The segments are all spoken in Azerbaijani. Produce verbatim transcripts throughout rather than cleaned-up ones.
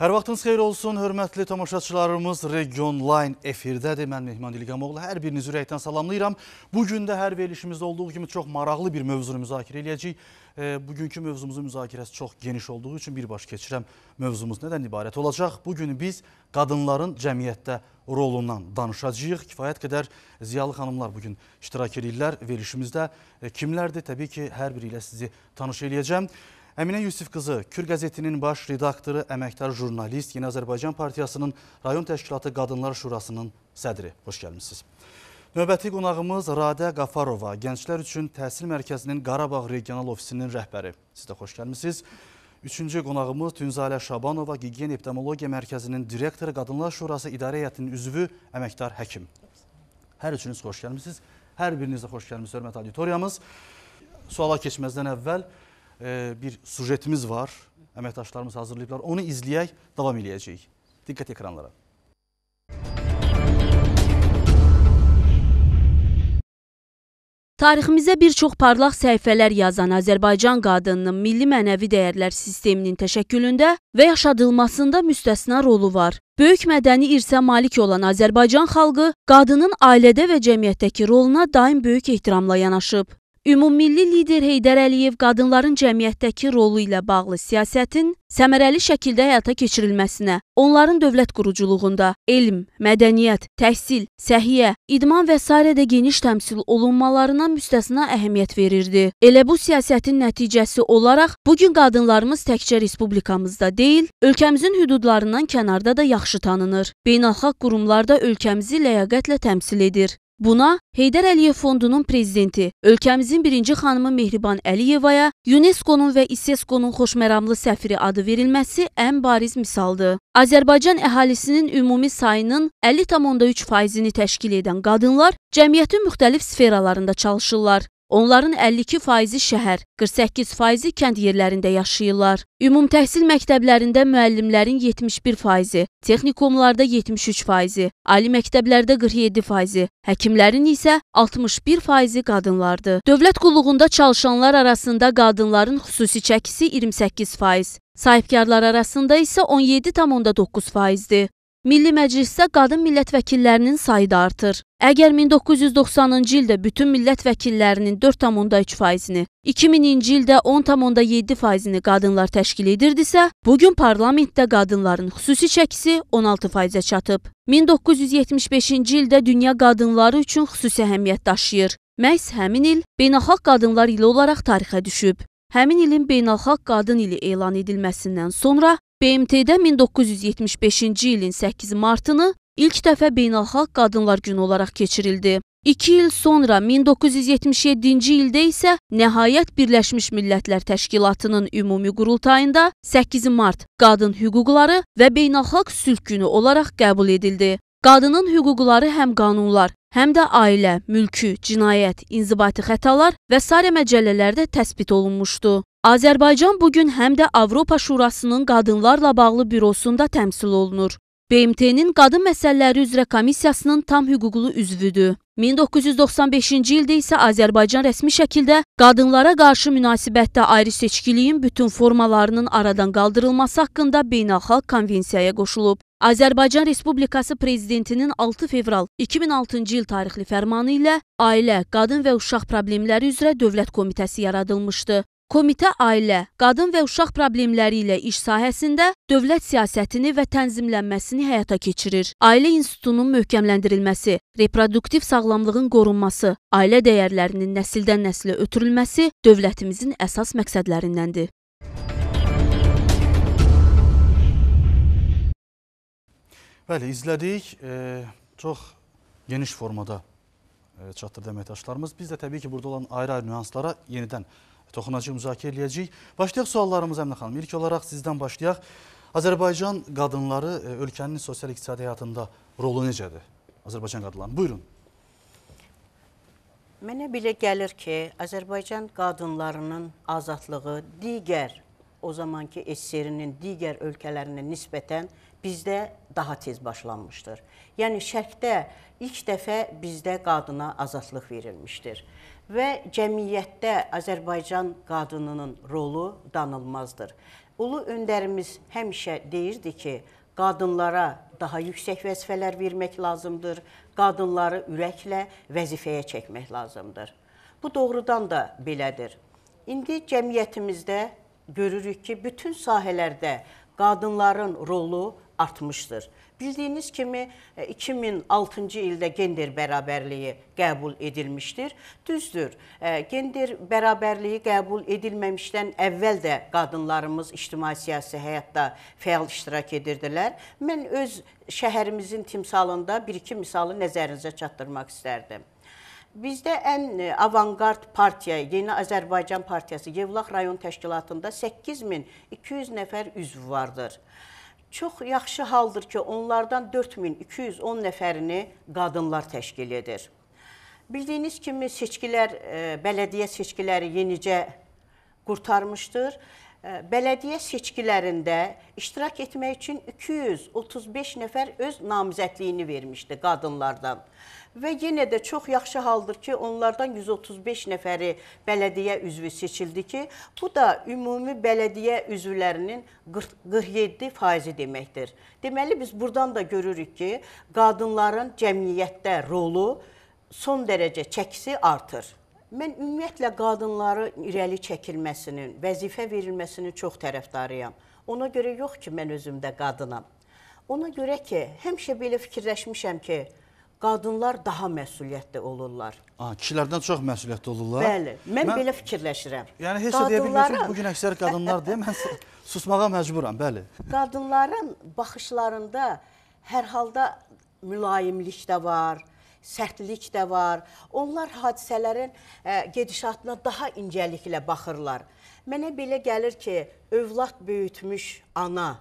Hər vaxtınız xeyir olsun, hörmətli tamaşaçılarımız. Region Line efirdədir. Mən Mehman İlqamoğlu. Hər birinizi ürəkdən salamlayıram. Bugün də hər verilişimizdə olduğu kimi çox maraqlı bir mövzunu müzakirə edəcəyik. E, bugünkü mövzumuzun müzakirəsi çox geniş olduğu üçün birbaş keçirəm mövzumuz nədən ibarət olacaq? Bugün biz qadınların cəmiyyətdə rolundan danışacağıq. Kifayət qədər ziyalı xanımlar bugün iştirak edirlər verilişimizdə. E, kimlərdir? Təbii ki, hər biri ilə sizi tanış edəcəm. Əminə Yusif qızı, Kür qəzetinin baş redaktoru, əməkdar jurnalist, Yeni Azərbaycan Partiyasının Rayon Təşkilatı Qadınlar Şurasının sədri. Xoş gəlmişsiniz. Növbəti qonağımız Radə Qafarova, Gənclər üçün Təhsil Mərkəzinin Qarabağ Regional Ofisinin rəhbəri. Siz də xoş gəlmişsiniz. Üçüncü qonağımız Tünzalə Şabanova, Gigiyən Epidemiologiya Mərkəzinin direktoru, Qadınlar Şurası İdarə Heyətinin üzvü, əməkdar həkim. Hər üçünüz xoş gəlmişsiniz. Hər birinizə xoş gəlmişsiniz, hörmətli auditoriyamız. Suala keçməzdən əvvəl bir sujetimiz var. Əməkdaşlarımız hazırlayıblar. Onu izləyək, davam edəcəyik. Diqqət ekranlara. Tariximizə bir çox parlaq səhifələr yazan Azərbaycan qadınının milli mənəvi dəyərlər sisteminin təşəkkülündə və yaşadılmasında müstəsna rolu var. Böyük mədəni irsə malik olan Azərbaycan xalqı qadının ailədə və cəmiyyətdəki roluna daim böyük ehtiramla yanaşıb. Ümummilli lider Heydər Əliyev qadınların cəmiyyətdəki rolu ilə bağlı siyasətin səmərəli şəkildə həyata keçirilməsinə, onların dövlət quruculuğunda elm, mədəniyyət, təhsil, səhiyyə, idman və s. də geniş təmsil olunmalarına müstəsna əhəmiyyət verirdi. Elə bu siyasətin nəticəsi olaraq bugün qadınlarımız təkcə respublikamızda deyil, ölkəmizin hüdudlarından kənarda da yaxşı tanınır. Beynəlxalq qurumlar da ölkəmizi ləyaqətlə təmsil edir. Buna Heydər Əliyev Fondunun prezidenti, ölkəmizin birinci xanımı Mehriban Əliyevaya UNESCO-nun və İSESCO-nun xoşməramlı səfiri adı verilməsi ən bariz misaldır. Azərbaycan əhalisinin ümumi sayının əlli tam onda üç faizini təşkil edən qadınlar cəmiyyətin müxtəlif sferalarında çalışırlar. Onların əlli iki faizi şəhər, qırx səkkiz faizi kənd yerlərində yaşayırlar. Ümum təhsil məktəblərində müəllimlərin yetmiş bir faizi, texnikumlarda yetmiş üç faizi, ali məktəblərdə qırx yeddi faizi, həkimlərin isə altmış bir faizi qadınlardır. Dövlət qulluğunda çalışanlar arasında qadınların xüsusi çəkisi iyirmi səkkiz faiz, sahibkarlar arasında isə on yeddi tam onda doqquz faizdir. Milli Məclisdə qadın millət vəkillərinin sayı da artır. Əgər min doqquz yüz doxsanıncı ildə bütün millət vəkillərinin dörd tam onda üç faizini, iki minci ildə on tam onda yeddi faizini qadınlar təşkil edirdisə, bugün parlamentdə qadınların xüsusi çəkisi on altı faizə çatıb. min doqquz yüz yetmiş beşinci ildə dünya qadınları üçün xüsusi əhəmiyyət daşıyır. Məhz həmin il Beynəlxalq Qadınlar ili olaraq tarixə düşüb. Həmin ilin Beynəlxalq Qadın ili elan edilməsindən sonra B M T-də min doqquz yüz yetmiş beşinci ilin səkkiz martını ilk dəfə Beynəlxalq Qadınlar Günü olaraq keçirildi. İki il sonra min doqquz yüz yetmiş yeddinci ildə isə nəhayət Birləşmiş Millətlər Təşkilatının ümumi qurultayında səkkiz mart qadın hüquqları və Beynəlxalq Sülh Günü olaraq qəbul edildi. Qadının hüquqları həm qanunlar, həm də ailə, mülkü, cinayət, inzibati xətalar və s. məcəllələrdə təsbit olunmuşdu. Azərbaycan bugün həm də Avropa Şurasının qadınlarla bağlı bürosunda təmsil olunur. B M T-nin Qadın Məsələləri üzrə Komissiyasının tam hüquqlu üzvüdür. min doqquz yüz doxsan beşinci ildə isə Azərbaycan rəsmi şəkildə qadınlara qarşı münasibətdə ayrı seçkiliyin bütün formalarının aradan qaldırılması haqqında beynəlxalq konvensiyaya qoşulub. Azərbaycan Respublikası Prezidentinin altı fevral iki min altıncı il tarixli fərmanı ilə Ailə, Qadın və Uşaq Problemləri üzrə Dövlət Komitəsi yaradılmışdı. Komitə ailə, qadın və uşaq problemləri ilə iş sahəsində dövlət siyasətini və tənzimlənməsini həyata keçirir. Ailə institutunun möhkəmləndirilməsi, reproduktiv sağlamlığın qorunması, ailə dəyərlərinin nəsildən nəslə ötürülməsi dövlətimizin əsas məqsədlərindəndir. Bəli, izlədik. E, çox geniş formada e, çatdırdı əməkdaşlarımız. Biz də təbii ki, burada olan ayrı-ayrı nüanslara yenidən toxunacaq, müzakirə edəcəyik. Başlayaq suallarımız Əminə xanım. İlk olaraq sizdən başlayaq. Azərbaycan qadınları ölkənin sosial-iqtisadi həyatında rolu necədir? Azərbaycan qadınları. Buyurun. Mənə belə gəlir ki, Azərbaycan qadınlarının azadlığı digər, o zamanki S S R-nin digər ölkələrinə nisbətən bizdə daha tez başlanmışdır. Yəni, şərqdə ilk dəfə bizdə qadına azadlıq verilmişdir. və cəmiyyətdə Azərbaycan qadınının rolu danılmazdır. Ulu öndərimiz həmişə deyirdi ki, qadınlara daha yüksək vəzifələr vermək lazımdır, qadınları ürəklə vəzifəyə çəkmək lazımdır. Bu doğrudan da belədir. İndi cəmiyyətimizdə görürük ki, bütün sahələrdə qadınların rolu artmışdır. Bildiyiniz kimi iki min altıncı ildə gender bərabərliyi qəbul edilmişdir. Düzdür, gender bərabərliyi qəbul edilməmişdən əvvəl də qadınlarımız ictimai-siyasi həyatda fəal iştirak edirdilər. Mən öz şəhərimizin timsalında bir-iki misalı nəzərinizə çatdırmaq istərdim. Bizdə ən avangard partiya, Yeni Azərbaycan Partiyası Yevlax rayon təşkilatında səkkiz min iki yüz nəfər üzv vardır. Çox yaxşı haldır ki, onlardan dörd min iki yüz on nəfərini qadınlar təşkil edir. Bildiyiniz kimi seçkilər, bələdiyyə seçkiləri yenicə qurtarmışdır. Bələdiyyə seçkilərində iştirak etmək üçün iki yüz otuz beş nəfər öz namizədliyini vermişdi qadınlardan. Və yenə də çox yaxşı haldır ki, onlardan yüz otuz beş nəfəri bələdiyyə üzvü seçildi ki, bu da ümumi bələdiyyə üzvlərinin qırx yeddi faizi deməkdir. Deməli, biz buradan da görürük ki, qadınların cəmiyyətdə rolu son dərəcə çəkisi artır. Mən ümumiyyətlə qadınları irəli çəkilməsinin, vəzifə verilməsinin çox tərəfdarıyam. Ona görə yox ki, mən özümdə qadınam. Ona görə ki, həmişə belə fikirləşmişəm ki, qadınlar daha məsuliyyətli olurlar. Aa, kişilərdən çox məsuliyyətli olurlar. Bəli, mən, mən belə fikirləşirəm. Yəni, heç də deyə bilmirəm ki, bugün əksər qadınlar deyə mən susmağa məcburam, bəli. Qadınların baxışlarında hər halda mülayimlik də var, sərtlik də var. Onlar hadisələrin gedişatına daha incəliklə baxırlar. Mənə belə gəlir ki, övlad böyütmüş ana,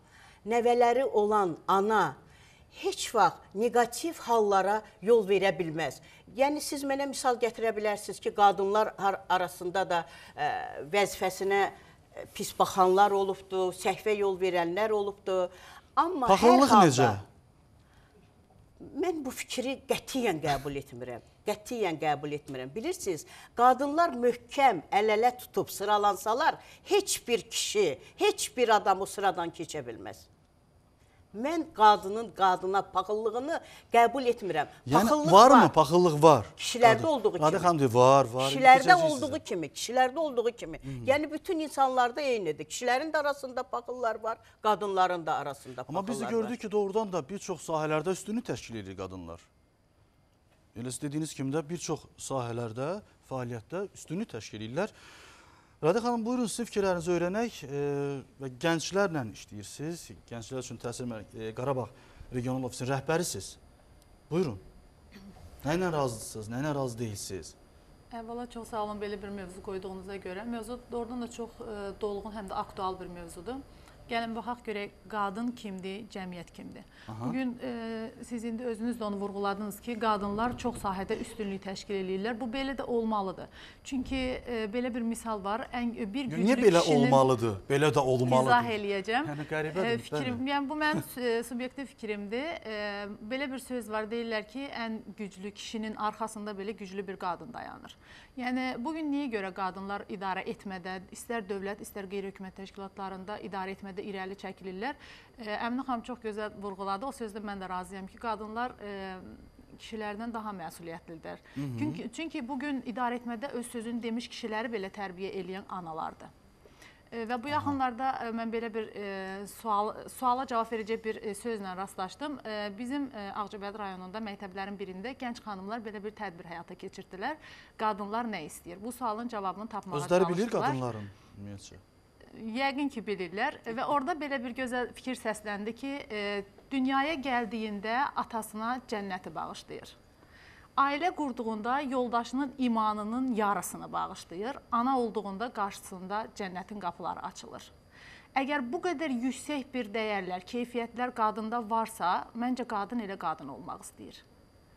nəvələri olan ana heç vaxt negativ hallara yol verə bilməz. Yəni, siz mənə misal gətirə bilərsiniz ki, qadınlar arasında da vəzifəsinə pis baxanlar olubdur, səhvə yol verənlər olubdur. Amma paxıllıq necə? Mən bu fikri qətiyyən qəbul etmirəm. Qətiyyən qəbul etmirəm. Bilirsiniz, qadınlar möhkəm əl-ələ tutub sıralansalar, heç bir kişi, heç bir adam o sıradan keçə bilməz. Mən qadının qadına paxıllığını qəbul etmirəm. Yəni, varmı? Paxıllıq var. Kişilərdə olduğu kimi. Radə xanım deyir, var, var. Kişilərdə olduğu kimi, kişilərdə olduğu kimi. Yəni, bütün insanlarda eynidir. Kişilərin də arasında paxıllar var, qadınların da arasında paxıllar var. Amma biz də gördük ki, doğrudan da bir çox sahələrdə üstünü təşkil edir qadınlar. Elə siz dediyiniz kimi də bir çox sahələrdə, fəaliyyətdə üstünü təşkil edirlər. Radə xanım, buyurun, sizin fikirlərinizi öyrənək və gənclərlə işləyirsiniz. Gənclər üçün Təhsil Qarabağ Regional Ofisinin rəhbərisiniz. Buyurun. Nə ilə razısınız, nə ilə razı deyilsiniz? Əvvəla çox sağ olun belə bir mövzu qoyduğunuza görə. Mövzu doğrudan da çox dolğun, həm də aktual bir mövzudur. Gəlin, baxaq görək, qadın kimdir, cəmiyyət kimdir? Aha. Bugün e, siz indi özünüz də onu vurğuladınız ki, qadınlar çox sahədə üstünlük təşkil edirlər. Bu belə də olmalıdır. Çünki e, belə bir misal var. Ən, bir güclü Niyə belə kişinin... olmalıdır? Belə də olmalıdır. İzah eləyəcəm. Yəni, qəribədir. E, fikrim, yəni, bu mənim subyektiv fikrimdir. E, belə bir söz var, deyirlər ki, ən güclü kişinin arxasında belə güclü bir qadın dayanır. Yəni, bugün niyə görə qadınlar idarə etmədə, istər dövlət, istər qeyri-hökumət təşkilatlarında idarə etmədə irəli çəkilirlər. Əminə xanım çox gözəl vurğuladı. O sözdə mən də razıyam ki, qadınlar e, kişilərdən daha məsuliyyətlidir. Çünki, çünki bugün idarə etmədə öz sözünü demiş kişiləri belə tərbiyə eləyən analardır. E, və bu yaxınlarda e, mən belə bir e, sual, suala cavab verəcək bir e, sözlə rastlaşdım. E, bizim e, Ağcabədi rayonunda məktəblərin birində gənc xanımlar belə bir tədbir həyata keçirdilər. Qadınlar nə istəyir? Bu sualın cavabını tapmağa çalışdılar. Özləri bilir qadınların ümumiyyətcə? Yəqin ki, bilirlər və orada belə bir gözəl fikir səsləndi ki, e, dünyaya gəldiyində atasına cənnəti bağışlayır. Ailə qurduğunda yoldaşının imanının yarısını bağışlayır, ana olduğunda qarşısında cənnətin qapıları açılır. Əgər bu qədər yüksək bir dəyərlər, keyfiyyətlər qadında varsa, məncə qadın elə qadın olmaq istəyir.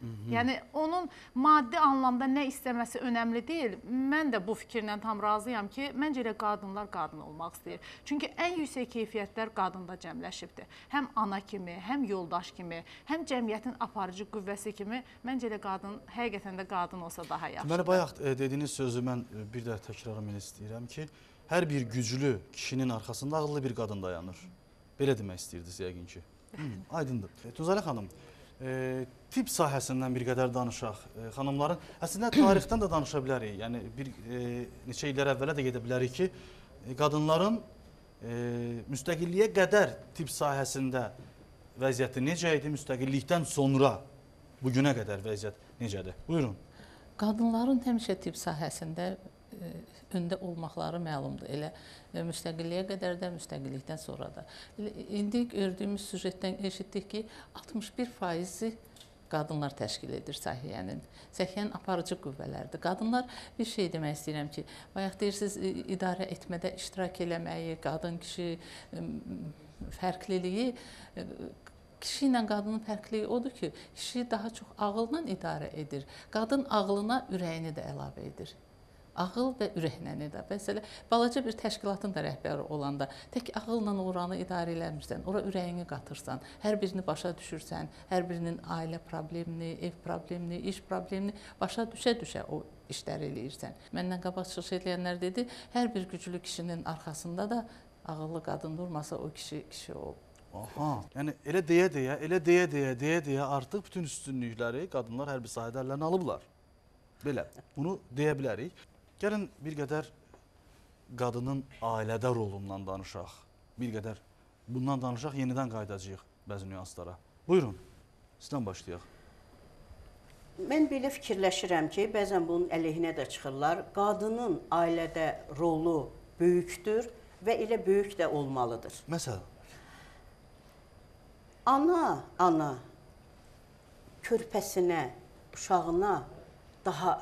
Yəni onun maddi anlamda nə istəməsi önəmli deyil. Mən də bu fikirlə tam razıyam ki, məncə elə qadınlar qadın olmaq istəyir. Çünki ən yüksək keyfiyyətlər qadında cəmləşibdir. Həm ana kimi, həm yoldaş kimi, həm cəmiyyətin aparıcı qüvvəsi kimi məncə elə qadın həqiqətən də qadın olsa daha yaxşıdır. Deməli bayaq e, dediyiniz sözü mən e, bir də təkrarlamaq istəyirəm ki, hər bir güclü kişinin arxasında ağıllı bir qadın dayanır. Belə demək istəyirdiniz yəqin ki. Hmm, aydındır. E, Tunzalə xanım, E, tibb sahəsindən bir qədər danışaq. E, xanımların, əslində tarixdən də danışa bilərik. Yəni bir e, neçə illər əvvələ də gedə bilərik ki, e, qadınların e, müstəqilliyə qədər tibb sahəsində vəziyyəti necə idi, müstəqillikdən sonra bugünə qədər vəziyyət necədir? Buyurun. Qadınların həmişə tibb sahəsində e, öndə olmaqları məlumdur. Elə e, müstəqilliyə qədər də, müstəqillikdən sonra da. Elə, indi gördüyümüz süjetdən eşitdik ki, altmış bir faizi qadınlar təşkil edir səhiyyənin. Səhiyyənin aparıcı qüvvələridir. Qadınlar bir şey demək istəyirəm ki, bayaq deyirsiniz, idarə etmədə iştirak eləməyi, qadın-kişi fərqliliyi, kişi ilə qadının fərqliyi odur ki, kişi daha çox ağılla idarə edir. Qadın ağlına ürəyini də əlavə edir. Ağıl və ürəklə idarə. Məsələn, balaca bir təşkilatın da rəhbəri olanda tək ağılla oranı idarə eləmirsən, ora ürəyini qatırsan, hər birini başa düşürsən, hər birinin ailə problemini, ev problemini, iş problemini başa düşə-düşə o işlər eləyirsən. Məndən qabaq çıxış edənlər dedi, hər bir güclü kişinin arxasında da ağıllı qadın durmasa o kişi kişi o. Aha, yəni elə deyə-deyə, elə deyə-deyə, deyə-deyə artıq bütün üstünlükləri qadınlar hər bir sahədə əllərinə alıblar. Belə, bunu deyə bilərik. Gəlin bir qədər qadının ailədə rolundan danışaq. Bir qədər bundan danışaq, yenidən qayıdacağıq bəzi nüanslara. Buyurun, sizdən başlayaq. Mən belə fikirləşirəm ki, bəzən bunun əleyhinə də çıxırlar. Qadının ailədə rolu böyükdür və elə böyük də olmalıdır. Məsələn? Ana, ana körpəsinə, uşağına daha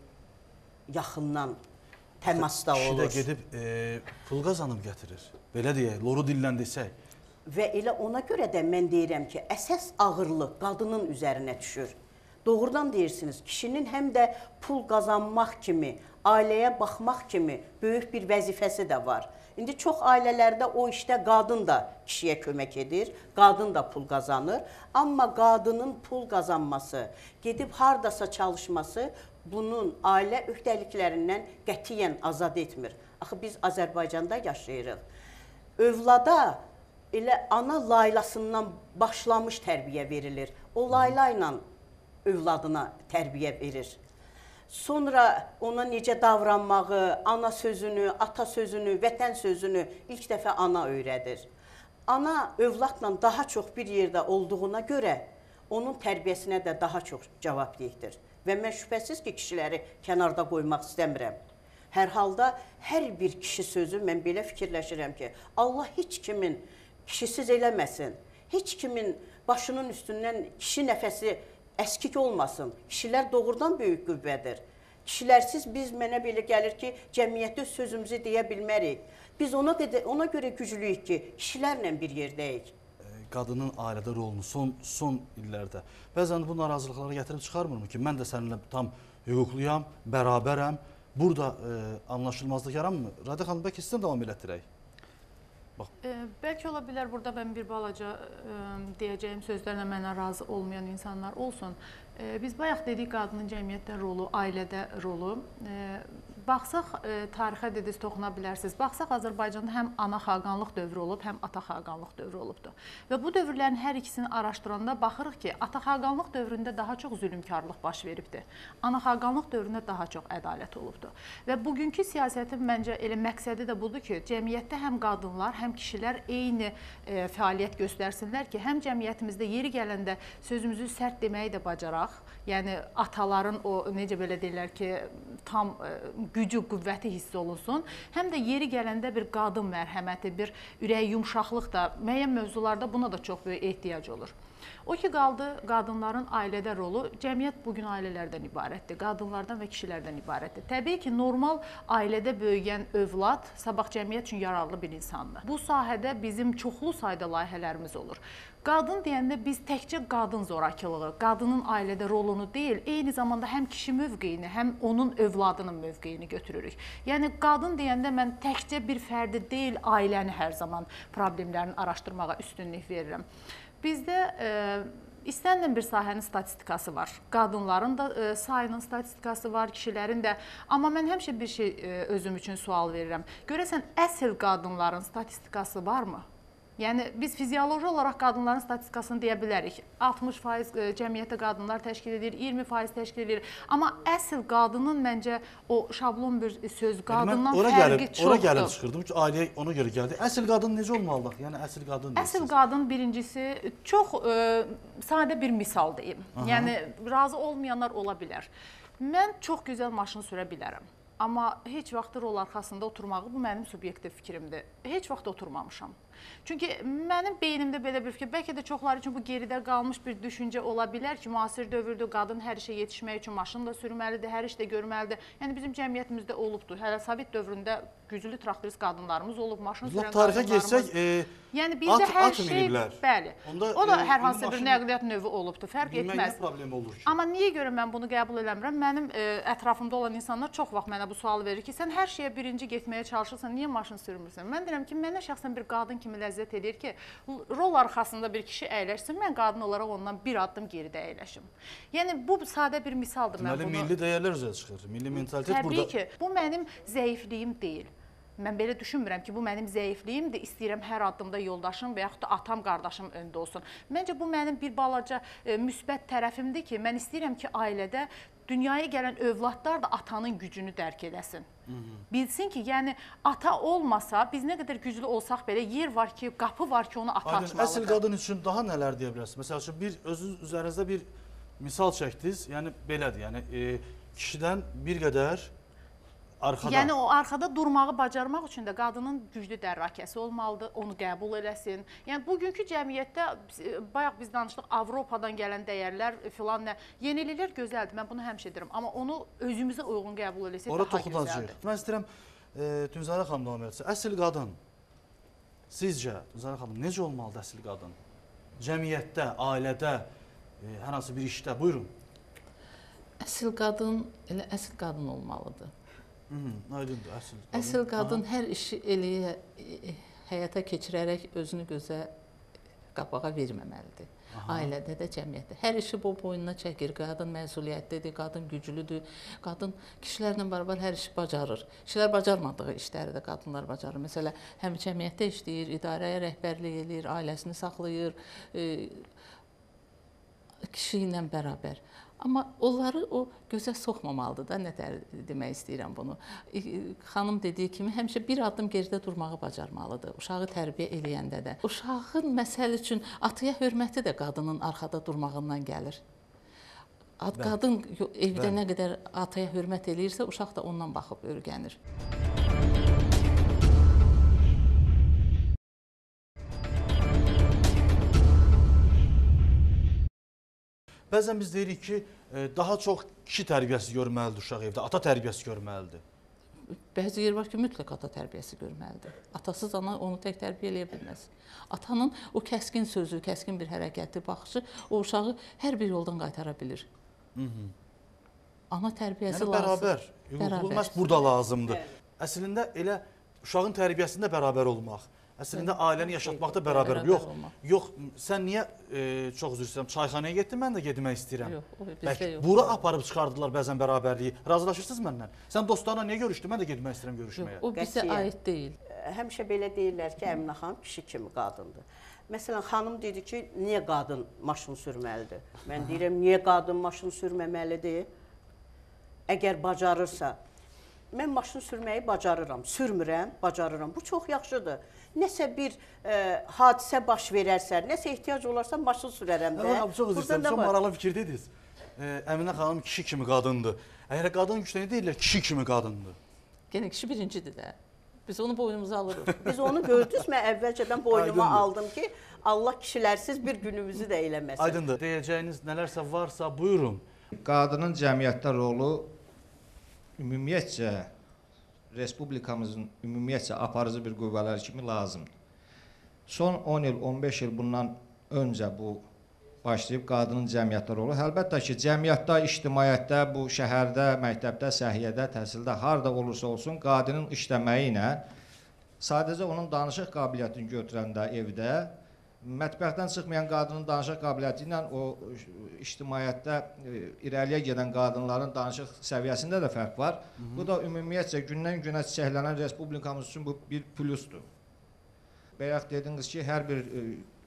yaxından təmasda olur. Kişi də gedib e, pul qazanıb gətirir. Belə deyək, loru dillə desək. Və elə ona görə də mən deyirəm ki, əsas ağırlıq qadının üzərinə düşür. Doğrudan deyirsiniz, kişinin həm də pul qazanmaq kimi, ailəyə baxmaq kimi böyük bir vəzifəsi də var. İndi çox ailələrdə o işdə qadın da kişiyə kömək edir, qadın da pul qazanır. Amma qadının pul qazanması, gedib hardasa çalışması bunun ailə öhdəliklərindən qətiyyən azad etmir. Axı biz Azərbaycanda yaşayırıq. Övlada elə ana laylasından başlamış tərbiyə verilir. O layla ilə övladına tərbiyə verir. Sonra ona necə davranmağı, ana sözünü, ata sözünü, vətən sözünü ilk dəfə ana öyrədir. Ana övladla daha çox bir yerdə olduğuna görə onun tərbiyəsinə də daha çox cavabdehdir. Və mən şübhəsiz ki, kişiləri kənarda qoymaq istəmirəm. Hər halda hər bir kişi sözü mən belə fikirləşirəm ki, Allah heç kimin kişisiz eləməsin, heç kimin başının üstündən kişi nəfəsi əskik olmasın. Kişilər doğrudan böyük qüvvədir. Kişilərsiz biz mənə belə gəlir ki, cəmiyyətdə sözümüzü deyə bilmərik. Biz ona, ona görə güclüyük ki, kişilərlə bir yerdəyik. Qadının ailədə rolunu son, son illərdə bəzən bu narazılıqları gətirib çıxarmırmı ki, mən də səninlə tam hüquqluyam, bərabərəm. Burada e, anlaşılmazlıq yaranmır. Radə xanım, bəlkə sizdən davam elətdirək. E, bəlkə ola bilər burada mən bir balaca e, deyəcəyim sözlərlə mənə razı olmayan insanlar olsun. E, biz bayaq dedik qadının cəmiyyətdə rolu, ailədə rolu. E, baxsaq, e, tarixə dediniz, toxuna bilərsiniz. Baxsaq, Azərbaycanda həm ana xaqanlıq dövrü olub, həm ata xaqanlıq dövrü olubdur. Və bu dövrlərin hər ikisini araşdıranda baxırıq ki, ata xaqanlıq dövründə daha çox zülmkarlıq baş veribdir. Ana xaqanlıq dövründə daha çox ədalət olubdur. Və bugünkü siyasətin məncə elə məqsədi də budur ki, cəmiyyətdə həm qadınlar, həm kişilər eyni e, fəaliyyət göstərsinlər ki, həm cəmiyyətimizdə yeri gələndə sözümüzü sərt deməyi də bacaraq. Yəni ataların o necə belə deyirlər ki, tam e, gücü, qüvvəti hiss olunsun, həm də yeri gələndə bir qadın mərhəməti, bir ürək yumşaqlıq da müəyyən mövzularda buna da çox böyük ehtiyac olur. O ki qaldı qadınların ailədə rolu, cəmiyyət bugün ailələrdən ibarətdir, qadınlardan və kişilərdən ibarətdir. Təbii ki, normal ailədə böyüyən övlad sabah cəmiyyət üçün yararlı bir insandır. Bu sahədə bizim çoxlu sayda layihələrimiz olur. Qadın deyəndə biz təkcə qadın zorakılığı, qadının ailədə rolunu deyil, eyni zamanda həm kişi mövqeyini, həm onun övladının mövqeyini götürürük. Yəni, qadın deyəndə mən təkcə bir fərdi deyil, ailəni hər zaman problemlərini araşdırmağa üstünlük verirəm. Bizdə e, istənilən bir sahənin statistikası var. Qadınların da e, sayının statistikası var, kişilərin də. Amma mən həmişə bir şey e, özüm üçün sual verirəm. Görəsən, əsl qadınların statistikası varmı? Yəni, biz fizioloji olaraq qadınların statistikasını deyə bilərik. altmış faiz cəmiyyətdə qadınlar təşkil edir, iyirmi faiz təşkil edir. Amma əsl qadının məncə o şablon bir söz, qadından yəni, fərqi gəlib, çoxdur. Ora gəlib çıxırdım ki, ailəyə ona görə gəldi. Əsl qadın necə olmalıdır? Yəni, əsl qadın deyirsiniz. Əsl qadın birincisi çox e, sadə bir misal deyim. Aha. Yəni, razı olmayanlar ola bilər. Mən çox gözəl maşın sürə bilərəm. Amma heç vaxt rol arxasında oturmağı, bu mənim subyektiv fikrimdir. Heç vaxt oturmamışam. Çünki mənim beynimdə belə bir fikir, bəlkə də çoxları üçün bu geridə qalmış bir düşüncə ola bilər ki, müasir dövrdə qadın hər işə yetişmək üçün maşın da sürməlidir, hər iş də görməlidir. Yəni bizim cəmiyyətimizdə olubdur. Hələ Sovet dövründə güclü traktorist qadınlarımız olub, maşın sürən tarixə qadınlarımız. Geçsək, e, yəni bizdə at, hər at şey, bəli. Onda, o da e, hər hansı maşın, bir nəqliyyat növü olubdur, fərq etməz. Problem olur ki? Amma niyə görə mən bunu qəbul eləmirəm? Mənim e, ətrafımda olan insanlar çox vaxt mənə bu sualı verir ki, sən hər şeyə birinci getməyə çalışırsan, niyə maşın sürmürsən? Mən deyirəm ki, mənə şəxsən bir qadın kimi ləzzət edir ki, rol arxasında bir kişi əyləşsin, mən qadın olaraq ondan bir addım geridə əyləşim. Yəni, bu sadə bir misaldır. Deməli, milli dəyərlər üzrə çıxır, milli mentalitet Təbii burada. ki, bu mənim zəifliyim deyil. Mən belə düşünmürəm ki, bu mənim zəifliyimdir, istəyirəm hər addımda yoldaşım və yaxud da atam, qardaşım öndə olsun. Məncə, bu mənim bir balaca e, müsbət tərəfimdir ki, mən istəyirəm ki, ailədə dünyaya gələn övladlar da atanın gücünü dərk eləsin. Hı -hı. Bilsin ki, yəni ata olmasa, biz nə qədər güclü olsaq belə yer var ki, qapı var ki, onu ata Aydın, açmalıdır. əsl qadın üçün daha nələr deyə bilərsiniz? Məsəl üçün, bir özünüz üzərinizdə bir misal çəkdiniz, yəni belədir, yəni e, kişidən bir qədər arxada. Yəni o arxada durmağı bacarmaq üçün də qadının güclü dərrakəsi olmalıdır, onu qəbul eləsin. Yəni bugünkü cəmiyyətdə bayaq biz danışdıq, Avropadan gələn dəyərlər filan nə, yeniliklər gözəldir. Mən bunu həmişə deyirəm, amma onu özümüzə uyğun qəbul eləsək daha gözəldir. Mən istəyirəm e, Tünzarə xanım davam etsin. Əsl qadın sizcə Tünzarə xanım necə olmalıdır əsl qadın? Cəmiyyətdə, ailədə, e, hər hansı bir işdə, buyurun. Əsl qadın elə əsl qadın olmalıdır. Hı, aydındır, əsl qadın. Əsl qadın hər işi eləyə, həyata keçirərək özünü gözə qabağa verməməlidir. Aha. Ailədə də, cəmiyyətdə. Hər işi bu boynuna çəkir. Qadın məsuliyyətlidir, qadın güclüdür. Qadın kişilərlə bərabər hər işi bacarır. Kişilər bacarmadığı işləri də qadınlar bacarır. Məsələn, həm cəmiyyətdə işləyir, idarəyə rəhbərlik eləyir, ailəsini saxlayır, e, kişi ilə bərabər. Amma onları o gözə soxmamalıdır da, nə demək istəyirəm bunu. Xanım dediyi kimi, həmişə bir addım geridə durmağı bacarmalıdır. Uşağı tərbiyə eləyəndə də. Uşağın məsəl üçün ataya hörməti də qadının arxada durmağından gəlir. Qadın evdə nə qədər ataya hörmət eləyirsə, uşaq da ondan baxıb öyrənir. Bəzən biz deyirik ki, daha çox kişi tərbiyəsi görməlidir uşaq evdə, ata tərbiyəsi görməlidir. Bəzi yer var ki, mütləq ata tərbiyəsi görməlidir. Atasız ana onu tək tərbiyə eləyə bilməz. Atanın o kəskin sözü, kəskin bir hərəkəti, baxışı o uşağı hər bir yoldan qaytara bilir. Hı -hı. Ana tərbiyəsi yəni, lazım. Bərabər, hüquqluq məhz burada lazımdır. Əslində elə uşağın tərbiyəsində bərabər olmaq, əslində ailəni yaşatmaqda bərabər. Yox, yox, sən niyə e, çox üzr istəyirəm, çayxanaya getdin, mən də getmək istəyirəm. Yox, o bizdə yox. Bura aparıb çıxardılar bəzən bərabərliyi. Razılaşırsınız məndən? Sən dostlarla niyə görüşdün? Mən də getmək istəyirəm görüşməyə. Yox, o bizə aid deyil. Həmişə belə deyirlər ki, Əminə xanım kişi kimi qadındır. Məsələn, xanım dedi ki, niyə qadın maşın sürməlidir? Mən deyirəm, niyə qadın maşın sürməməlidir? Əgər bacarırsa, mən maşın sürməyi bacarıram, sürmürəm, bacarıram. Bu çox yaxşıdır. Nəsə bir e, hadisə baş verərsə, nəsə ehtiyac olarsa maşın sürərəm də. Çox üzr istəyirəm, çox maraqlı fikir dediniz. Əminə xanım kişi kimi qadındır. Əgər qadın güclənir deyirlər, kişi kimi qadındır. Yenə kişi birincidir də. Biz onu boynumuza alırıq. Biz onu gördünüz, mən əvvəlcədən boynuma Aydındır. aldım ki, Allah kişilərsiz bir günümüzü də eləməsin. Aydındır. Deyəcəyiniz nələrsə varsa buyurun. Qadının cəmiyyətdə rolu ümumiyyətcə respublikamızın ümumiyyətcə aparıcı bir qüvvələr kimi lazımdır. Son on il, on beş il bundan öncə bu başlayıb qadının cəmiyyətdə rolu. Əlbəttə ki, cəmiyyətdə, ictimaiyyətdə, bu şəhərdə, məktəbdə, səhiyyədə, təhsildə, harda olursa olsun, qadının işləməyi ilə sadəcə onun danışıq qabiliyyətini götürəndə evdə, mətbəxdən çıxmayan qadının danışıq qabiliyyəti ilə o ictimaiyyətdə irəliyə gedən qadınların danışıq səviyyəsində də fərq var. Hı -hı. Bu da ümumiyyətcə gündən günə çiçəklənən respublikamız üçün bu bir plusdur. Bayaq dediniz ki, hər bir e,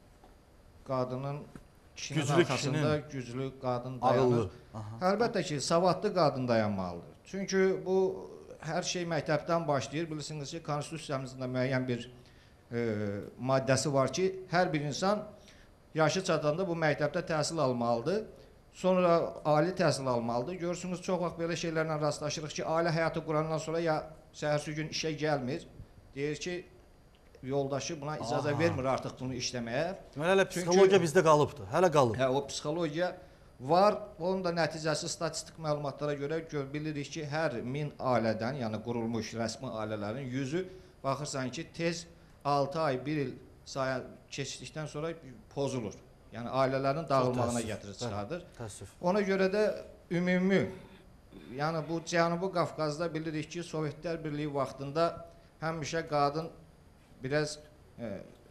qadının kişinin Güclü arxasında kişinin, güclü qadın dayanır. Əlbəttə ki, savadlı qadın dayanmalıdır. Çünki bu hər şey məktəbdən başlayır. Bilirsiniz ki, konstitusiyamızda müəyyən bir e, maddəsi var ki, hər bir insan yaşı çatanda bu məktəbdə təhsil almalıdır. Sonra ali təhsil almalıdır. Görürsünüz, çox vaxt belə şeylərlə rastlaşırıq ki, ailə həyatı qurandan sonra ya səhərsi gün işə gəlmir. Deyir ki, yoldaşı buna icazə Aha. vermir artıq bunu işləməyə. Deməli, hələ psixologiya bizdə qalıbdır, hələ qalıb. Hə, o psixologiya var. Onun da nəticəsi statistik məlumatlara görə bilirik ki, hər min ailədən, yəni qurulmuş rəsmi ailələrin yüzü baxırsan ki, tez altı ay, bir il sayı keçdikdən sonra pozulur. Yəni ailələrin dağılmağına gətirir, çıxardır. Təəssüf. Ona görə də ümumi, yəni bu Cənubi Qafqazda bilirik ki, Sovetlər Birliyi vaxtında həmişə qadın biraz e,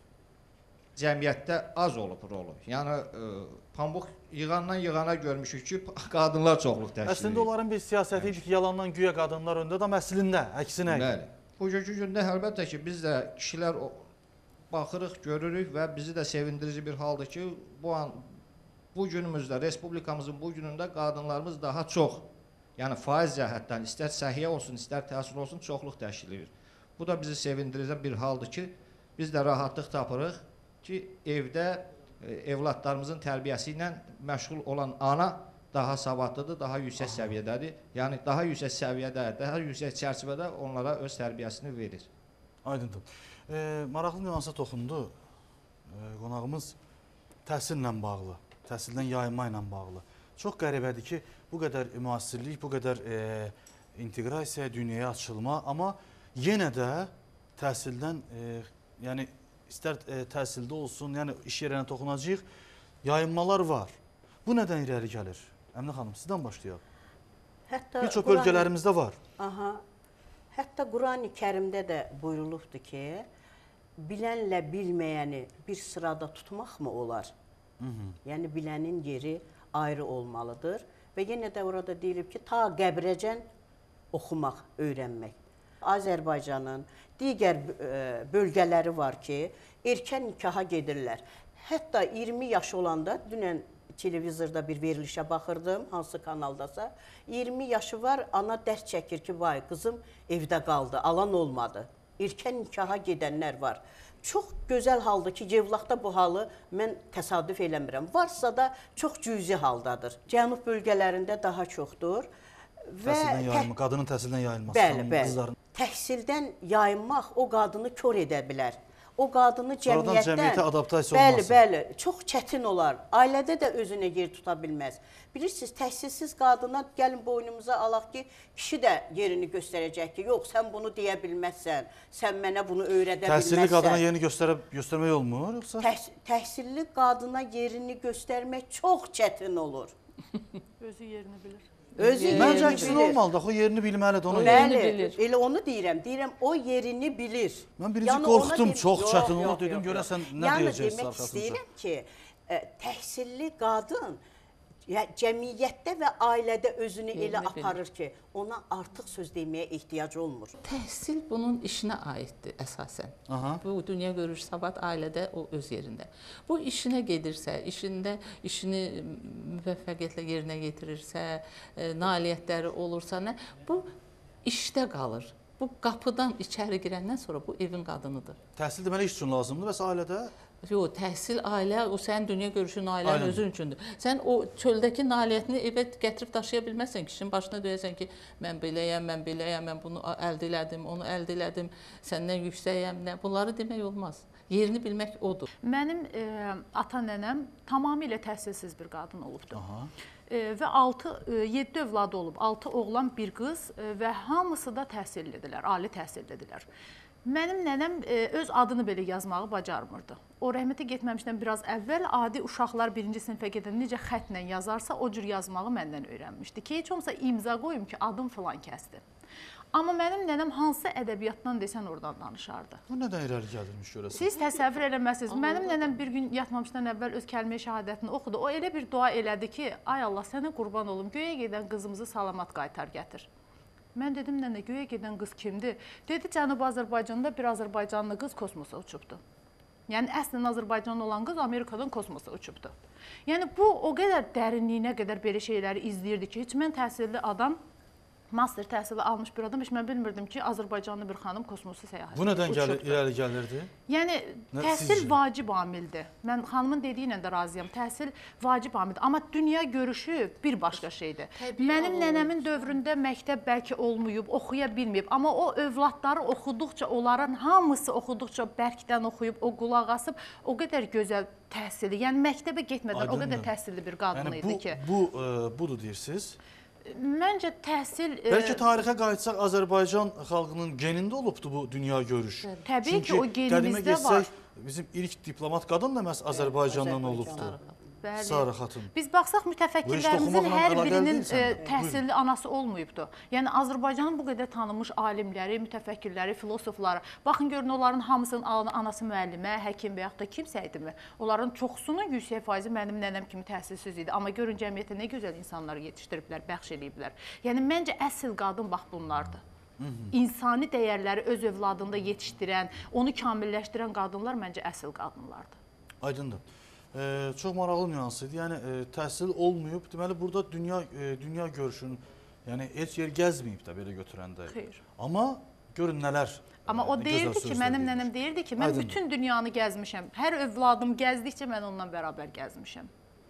cəmiyyətdə az olub rolu. Yəni e, pambıq yığandan yığana görmüşük ki, qadınlar çoxluq təşkil edir. Əslində onların bir siyasəti idi ki, yalandan güya qadınlar öndə, amma əslində əksinə. Bəli. Bugünkü gündə əlbəttə ki, biz də kişilər baxırıq, görürük və bizi də sevindirici bir haldır ki, bu an bu günümüzdə, respublikamızın bu günündə qadınlarımız daha çox, yəni faiz cəhətdən istər səhiyyə olsun, istər təhsil olsun, çoxluq təşkil edir. Bu da bizi sevindirəcək bir haldır ki, biz də rahatlıq tapırıq ki, evdə e, evladlarımızın tərbiyəsi ilə məşğul olan ana daha savadlıdır, daha yüksək Aha. səviyyədədir. Yəni daha yüksək səviyyədə, daha yüksək çərçivədə onlara öz tərbiyəsini verir. Aydındır. E, maraqlı nüansa toxundu. E, qonağımız təhsillə bağlı, təhsildən yayınma ilə bağlı. Çox qəribədir ki, bu qədər müasirlik, bu qədər e, inteqrasiya, dünyaya açılma, amma yenə də təhsildən, e, yəni istər e, təhsildə olsun, yəni iş yerinə toxunacağıq, yayınmalar var. Bu nədən irəli gəlir? Əminə xanım, sizdən başlayaq. Bir çox bölgələrimizdə var. Aha. Hətta Qurani Kərimdə də buyurulubdur ki, bilənlə bilməyəni bir sırada tutmaqmı olar? Hı -hı. Yəni bilənin yeri ayrı olmalıdır və yenə də orada deyilib ki, ta qəbrəcən oxumaq, öyrənmək. Azərbaycanın digər bölgələri var ki, erkən nikaha gedirlər. Hətta iyirmi yaş olanda, dünən televizorda bir verilişə baxırdım, hansı kanaldasa, iyirmi yaşı var, ana dərd çəkir ki, vay qızım evdə qaldı, alan olmadı. Erkən nikaha gedənlər var. Çox gözəl haldır ki, Yevlaxda bu halı mən təsadüf eləmirəm. Varsa da çox cüzi haldadır. Cənub bölgələrində daha çoxdur. Təhsildən yayınma, qadının təhsildən yayılması. Bəli, bəli. Qızların. Təhsildən yayınmaq o qadını kör edə bilər. O qadını cəmiyyətdən... Sonradan cəmiyyətə adaptasiya bəli, olması. Bəli, bəli. Çox çətin olar. Ailədə də özünə yer tuta bilməz. Bilirsiniz, təhsilsiz qadına gəlin boynumuza alaq ki, kişi də yerini göstərəcək ki, yox, sən bunu deyə bilməzsən, sən mənə bunu öyrədə bilməzsən. Təhsilli qadına yerini göstərə, göstərmək olmur, yoxsa? Təh təhsilli qadına yerini göstərmək çox çətin olur. Özü yerini bilir. Özü yerini Məncə əksinə olmalıdır, o yerini bilməlidir. Onu Bəli, elə onu deyirəm. Deyirəm, o yerini bilir. Mən birinci yəni qorxdum, çox yox, çətin olur, dedim, görəsən nə yəni, deyəcəksin demək arxasınca. istəyirəm ki, ə, təhsilli qadın cəmiyyətdə və ailədə özünü Yerini elə aparır bilir. Ki, ona artıq söz deməyə ehtiyac olmur. Təhsil bunun işinə aiddir əsasən. Aha. Bu dünya görüş savad ailədə o öz yerində. Bu işinə gedirsə, işində işini müvəffəqiyyətlə yerinə yetirirsə, e, nailiyyətləri olursa, nə, bu işdə qalır. Bu qapıdan içəri girəndən sonra bu evin qadınıdır. Təhsil deməli iş üçün lazımdır, bəs ailədə? Yox, təhsil, ailə, o sənin dünya görüşün, ailənin Ailənin. özün üçündür. Sən o çöldəki nailiyyətini evə gətirib daşıya bilməzsən. Kişinin başına döyəsən ki, mən beləyəm, mən beləyəm, mən bunu əldə elədim, onu əldə elədim, səndən yüksəyəm. Nə? Bunları demək olmaz. Yerini bilmək odur. Mənim e, ata-nənəm tamamilə təhsilsiz bir qadın olubdu. Aha. E, və altı, yeddi övladı olub. altı oğlan, bir qız e, və hamısı da təhsillidirlər, ali təhsillidirlər. Mənim nənəm e, öz adını belə yazmağı bacarmırdı. O rəhmətə getməmişdən biraz əvvəl adi uşaqlar birinci sinifə gedən necə xətlə yazarsa, o cür yazmağı məndən öyrənmişdi ki, heç olmasa imza qoyum ki, adım filan kəsdi. Amma mənim nənəm hansı ədəbiyyatdan desən oradan danışardı. Bu nədən irəli gəldirmiş görəsən? Siz təsəvvür eləməsiniz. Mənim nənəm bir gün yatmamışdan əvvəl öz kəlmə şəhadətini oxudu. O elə bir dua elədi ki, ay Allah sənə qurban olum, göyə gedən qızımızı salamat qaytar gətir. Mən dedim, nənə, göyə gedən qız kimdir? Dedi, Cənubi Azərbaycanda bir Azərbaycanlı qız kosmosa uçubdu. Yəni, əslən Azərbaycanlı olan qız Amerikadan kosmosa uçubdu. Yəni, bu o qədər dərinliyinə qədər belə şeyləri izləyirdi ki, heç mən təhsilli adam, master təhsili almış bir adam, heç mən bilmirdim ki, Azərbaycanlı bir xanım kosmosa səyahət Bu nədən gəlir, uçubdu. irəli gəlirdi? Yəni, Nə- təhsil sizcə? vacib amildir. Mən xanımın dediyi ilə də razıyam. Təhsil vacib amildir. Amma dünya görüşü bir başqa şeydir. Təbii Mənim olmur. nənəmin dövründə məktəb bəlkə olmayıb, oxuya bilməyib. Amma o övladları oxuduqca, onların hamısı oxuduqca bərkdən oxuyub, o qulaq asıb, o qədər gözəl təhsili. Yəni, məktəbə getmədən o qədər Aydındır. təhsilli bir qadın Yəni idi bu, ki. bu e, budur deyirsiniz. Məncə təhsil... e, Bəlkə tarixə qayıtsaq Azərbaycan xalqının genində olubdu bu dünya görüş. Təbii ki, Çünki o genimizdə qədimə getsək, var. Bizim ilk diplomat qadın da məhz Azərbaycandan Azərbaycan. olubdu. Bəli. Sarı xatun. Biz baxsaq Bu mütəfəkkirlərimizin heç hər toxumaqla birinin əlaqəli deyil e, sən. təhsilli anası olmayıbdı. Yəni Azərbaycanın bu qədər tanınmış alimləri, mütəfəkkirləri, filosofları, baxın görün onların hamısının anası müəllimə, həkim və yaxud da kimsə idimi? Onların çoxsunun yüksək faizi mənim nənəm kimi təhsilsiz idi. Amma görün cəmiyyətə nə gözəl insanlar yetişdiriblər, bəxş eləyiblər. Yəni məncə əsl qadın bax bunlardır. İnsani dəyərləri öz övladında yetişdirən, onu kamilləşdirən qadınlar məncə əsl qadınlardır. Aydındır. E, çox maraqlı nüans idi. Yəni e, təhsil olmayıb, deməli burada dünya e, dünya görüşünün, yəni heç yer gəzməyib də belə götürəndə. Xeyr. Amma görün nələr. Amma o e, gözəl deyirdi ki, sözlər mənim deyir. nənəm deyirdi ki, mən Aydındır. bütün dünyanı gəzmişəm. Hər övladım gəzdikcə mən onunla bərabər gəzmişəm.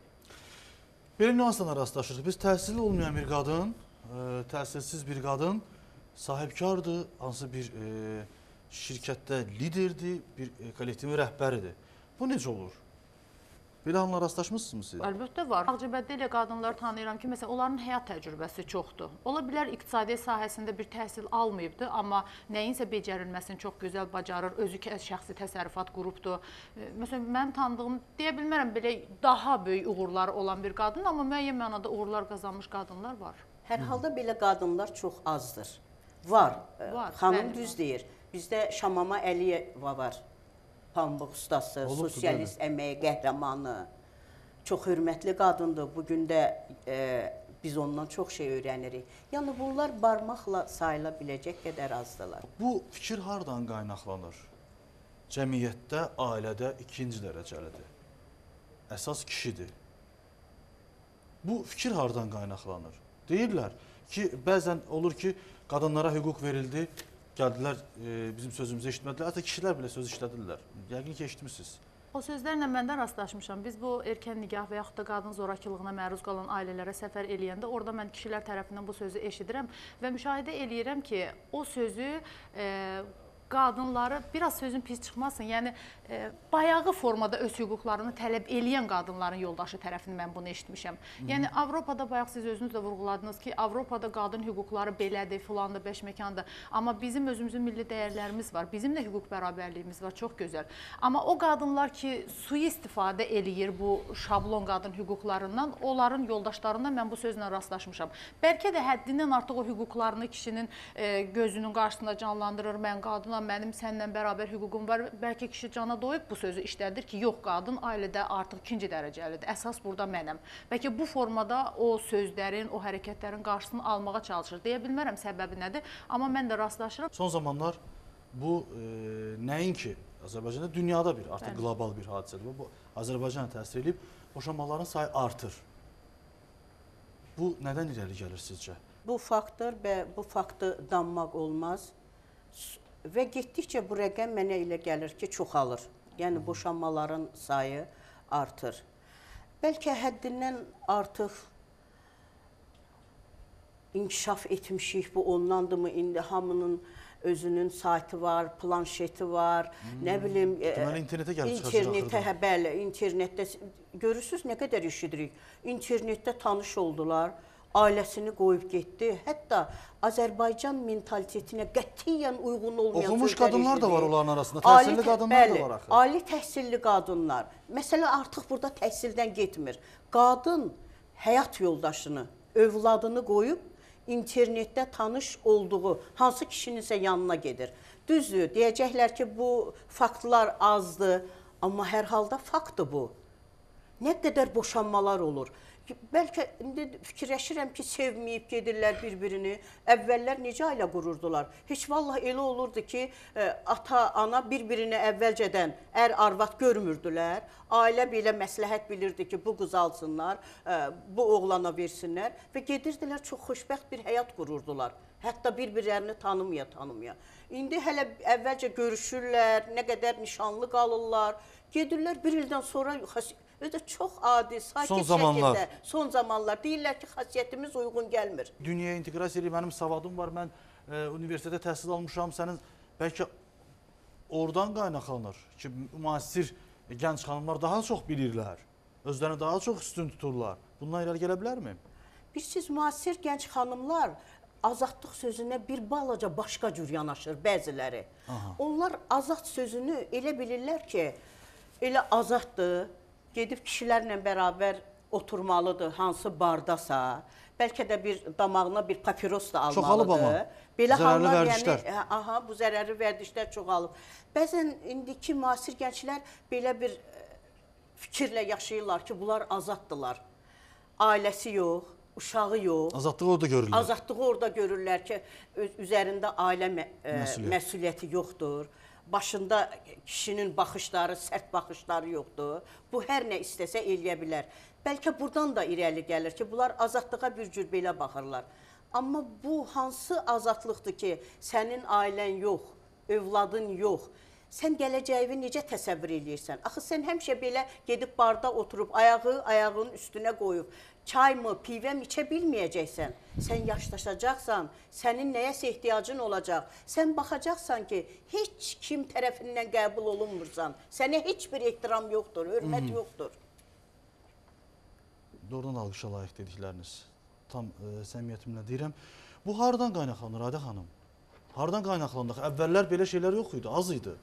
Belə nüanslarla rastlaşırıq. Biz təhsilli olmayan bir qadın, e, təhsilsiz bir qadın sahibkardır, hansı bir e, şirkətdə liderdir, bir e, kollektivin rəhbəridir. Bu necə olur? Belə halına rastlaşmısınız siz? Əlbəttə var. Ağcabəddə elə qadınlar tanıyıram ki, məsələn, onların həyat təcrübəsi çoxdur. Ola bilər iqtisadiyyat sahəsində bir təhsil almayıbdı, amma nəyinsə becərilməsini çox gözəl bacarır, özü şəxsi təsərrüfat qurubdur. Məsələn, mənim tanıdığım, deyə bilmərəm, belə daha böyük uğurları olan bir qadın, amma müəyyən mənada uğurlar qazanmış qadınlar var. Hər halda belə qadınlar çox azdır. Var. Var, Xanım bəli, düz var. deyir. Bizdə Şamama Əliyeva var. Pambıq ustası, Olubdur, sosialist əməyi qəhrəmanı. Çox hörmətli qadındır. Bu gün də e, biz ondan çox şey öyrənirik. Yəni bunlar barmaqla sayıla biləcək qədər azdılar. Bu fikir hardan qaynaqlanır? Cəmiyyətdə, ailədə ikinci dərəcəlidir. Əsas kişidir. Bu fikir hardan qaynaqlanır? Deyirlər ki, bəzən olur ki, qadınlara hüquq verildi, gəldilər, e, bizim sözümüzü eşitmədilər. Hətta kişilər belə söz işlədirlər. Yəqin ki, eşitmişsiniz. O sözlərlə mən də rastlaşmışam. Biz bu erkən nikah və yaxud da qadın zorakılığına məruz qalan ailələrə səfər eləyəndə orada mən kişilər tərəfindən bu sözü eşidirəm və müşahidə eləyirəm ki, o sözü e, qadınları, biraz sözün pis çıxmasın, yəni e, bayağı formada öz hüquqlarını tələb eləyən qadınların yoldaşı tərəfindən mən bunu eşitmişəm. Yəni Avropada bayaq siz özünüz də vurğuladınız ki, Avropada qadın hüquqları belədir, filandır, beşməkandır. Amma bizim özümüzün milli dəyərlərimiz var, bizim də hüquq bərabərliyimiz var, çox gözəl. Amma o qadınlar ki, sui-istifadə eləyir bu şablon qadın hüquqlarından, onların yoldaşlarından mən bu sözlə rastlaşmışam. Bəlkə də həddindən artıq o hüquqlarını kişinin e, gözünün qarşısında canlandırır, mən qadınam, mənim səninlə bərabər hüququm var. Bəlkə kişi cana doyub bu sözü işlədir ki, yox, qadın ailədə artıq ikinci dərəcəlidir. Əsas burada mənəm. Bəlkə bu formada o sözlərin, o hərəkətlərin qarşısını almağa çalışır. Deyə bilmərəm səbəbi nədir, amma mən də rastlaşıram. Son zamanlar bu e, nəinki Azərbaycanda, dünyada bir artıq Bəli. qlobal bir hadisədir. Bu, bu Azərbaycana təsir edib, boşanmaların sayı artır. Bu nədən irəli gəlir sizcə? Bu faktor və bu faktı danmaq olmaz. Və getdikcə bu rəqəm mənə elə gəlir ki, çoxalır. Yəni boşanmaların sayı artır. Bəlkə həddindən artıq inkişaf etmişik, bu onlandırmı? İndi hamının özünün saytı var, planşeti var, hmm. nə bilim, Deməli, internetə gəlib çıxacaq internetə, hə, bəli, internetdə görürsünüz nə qədər işidirik. İnternetdə tanış oldular, ailəsini qoyub getdi. Hətta Azərbaycan mentalitetinə qətiyyən uyğun olmayan Oxumuş sözlər qadınlar da var eşidirik. onların arasında, təhsilli Ali, qadınlar bəli, da var axı. Ali təhsilli qadınlar. Məsələ artıq burada təhsildən getmir. Qadın həyat yoldaşını, övladını qoyub internetdə tanış olduğu hansı kişininsə yanına gedir. Düzdür, deyəcəklər ki, bu faktlar azdır, amma hər halda faktdır bu. Nə qədər boşanmalar olur. Bəlkə indi fikirləşirəm ki, sevməyib gedirlər bir-birini. Əvvəllər necə ailə qururdular? Heç vallahi elə olurdu ki, ata, ana bir-birini əvvəlcədən ər, arvad görmürdülər. Ailə belə məsləhət bilirdi ki, bu qız alsınlar, bu oğlana versinlər və gedirdilər, çox xoşbəxt bir həyat qururdular. Hətta bir-birlərini tanımaya tanımaya. İndi hələ əvvəlcə görüşürlər, nə qədər nişanlı qalırlar. Gedirlər bir ildən sonra özü çox adi, sakit son zamanlar. şəkildə, son zamanlar deyirlər ki, xasiyyətimiz uyğun gəlmir. Dünyaya inteqrasiya edib, mənim savadım var, mən e, universitetdə təhsil almışam, sənin bəlkə oradan qaynaqlanır ki, müasir gənc xanımlar daha çox bilirlər, özlərini daha çox üstün tuturlar. Bundan irəli gələ bilərmi? Bilirsiniz, müasir gənc xanımlar azadlıq sözünə bir balaca başqa cür yanaşır bəziləri. Aha. Onlar azad sözünü elə bilirlər ki, elə azaddır, gedib kişilərlə bərabər oturmalıdır, hansı bardasa, bəlkə də bir damağına bir papiros da almalıdır. Çoxalıb amma, belə zərərli hallar, vərdişlər. Yəni, aha, bu zərərli vərdişlər çoxalıb. Bəzən indiki müasir gənclər belə bir fikirlə yaşayırlar ki, bunlar azaddılar. Ailəsi yox, uşağı yox. Azadlığı orada görürlər. Azadlığı orada görürlər ki, üzərində ailə məsuliyyəti. məsuliyyəti yoxdur. Başında kişinin baxışları, sərt baxışları yoxdur. Bu hər nə istəsə eləyə bilər. Bəlkə buradan da irəli gəlir ki, bunlar azadlığa bir cür belə baxırlar. Amma bu hansı azadlıqdır ki, sənin ailən yox, övladın yox. Sən gələcəyini necə təsəvvür edirsən? Axı sən həmişə belə gedib barda oturub, ayağı ayağının üstünə qoyub, çay mı, pivə mi içə bilməyəcəksən. Sən yaşlaşacaqsan, sənin nəyəsə ehtiyacın olacaq. Sən baxacaqsan ki, heç kim tərəfindən qəbul olunmursan. Sənə heç bir ehtiram yoxdur, hörmət Hı-hı. yoxdur. Doğrudan alqışa layiq dedikləriniz. Tam e, səmiyyətimlə deyirəm. Bu hardan qaynaqlanır Adə xanım? Hardan qaynaqlandıq? Əvvəllər belə şeylər yox idi, az idi.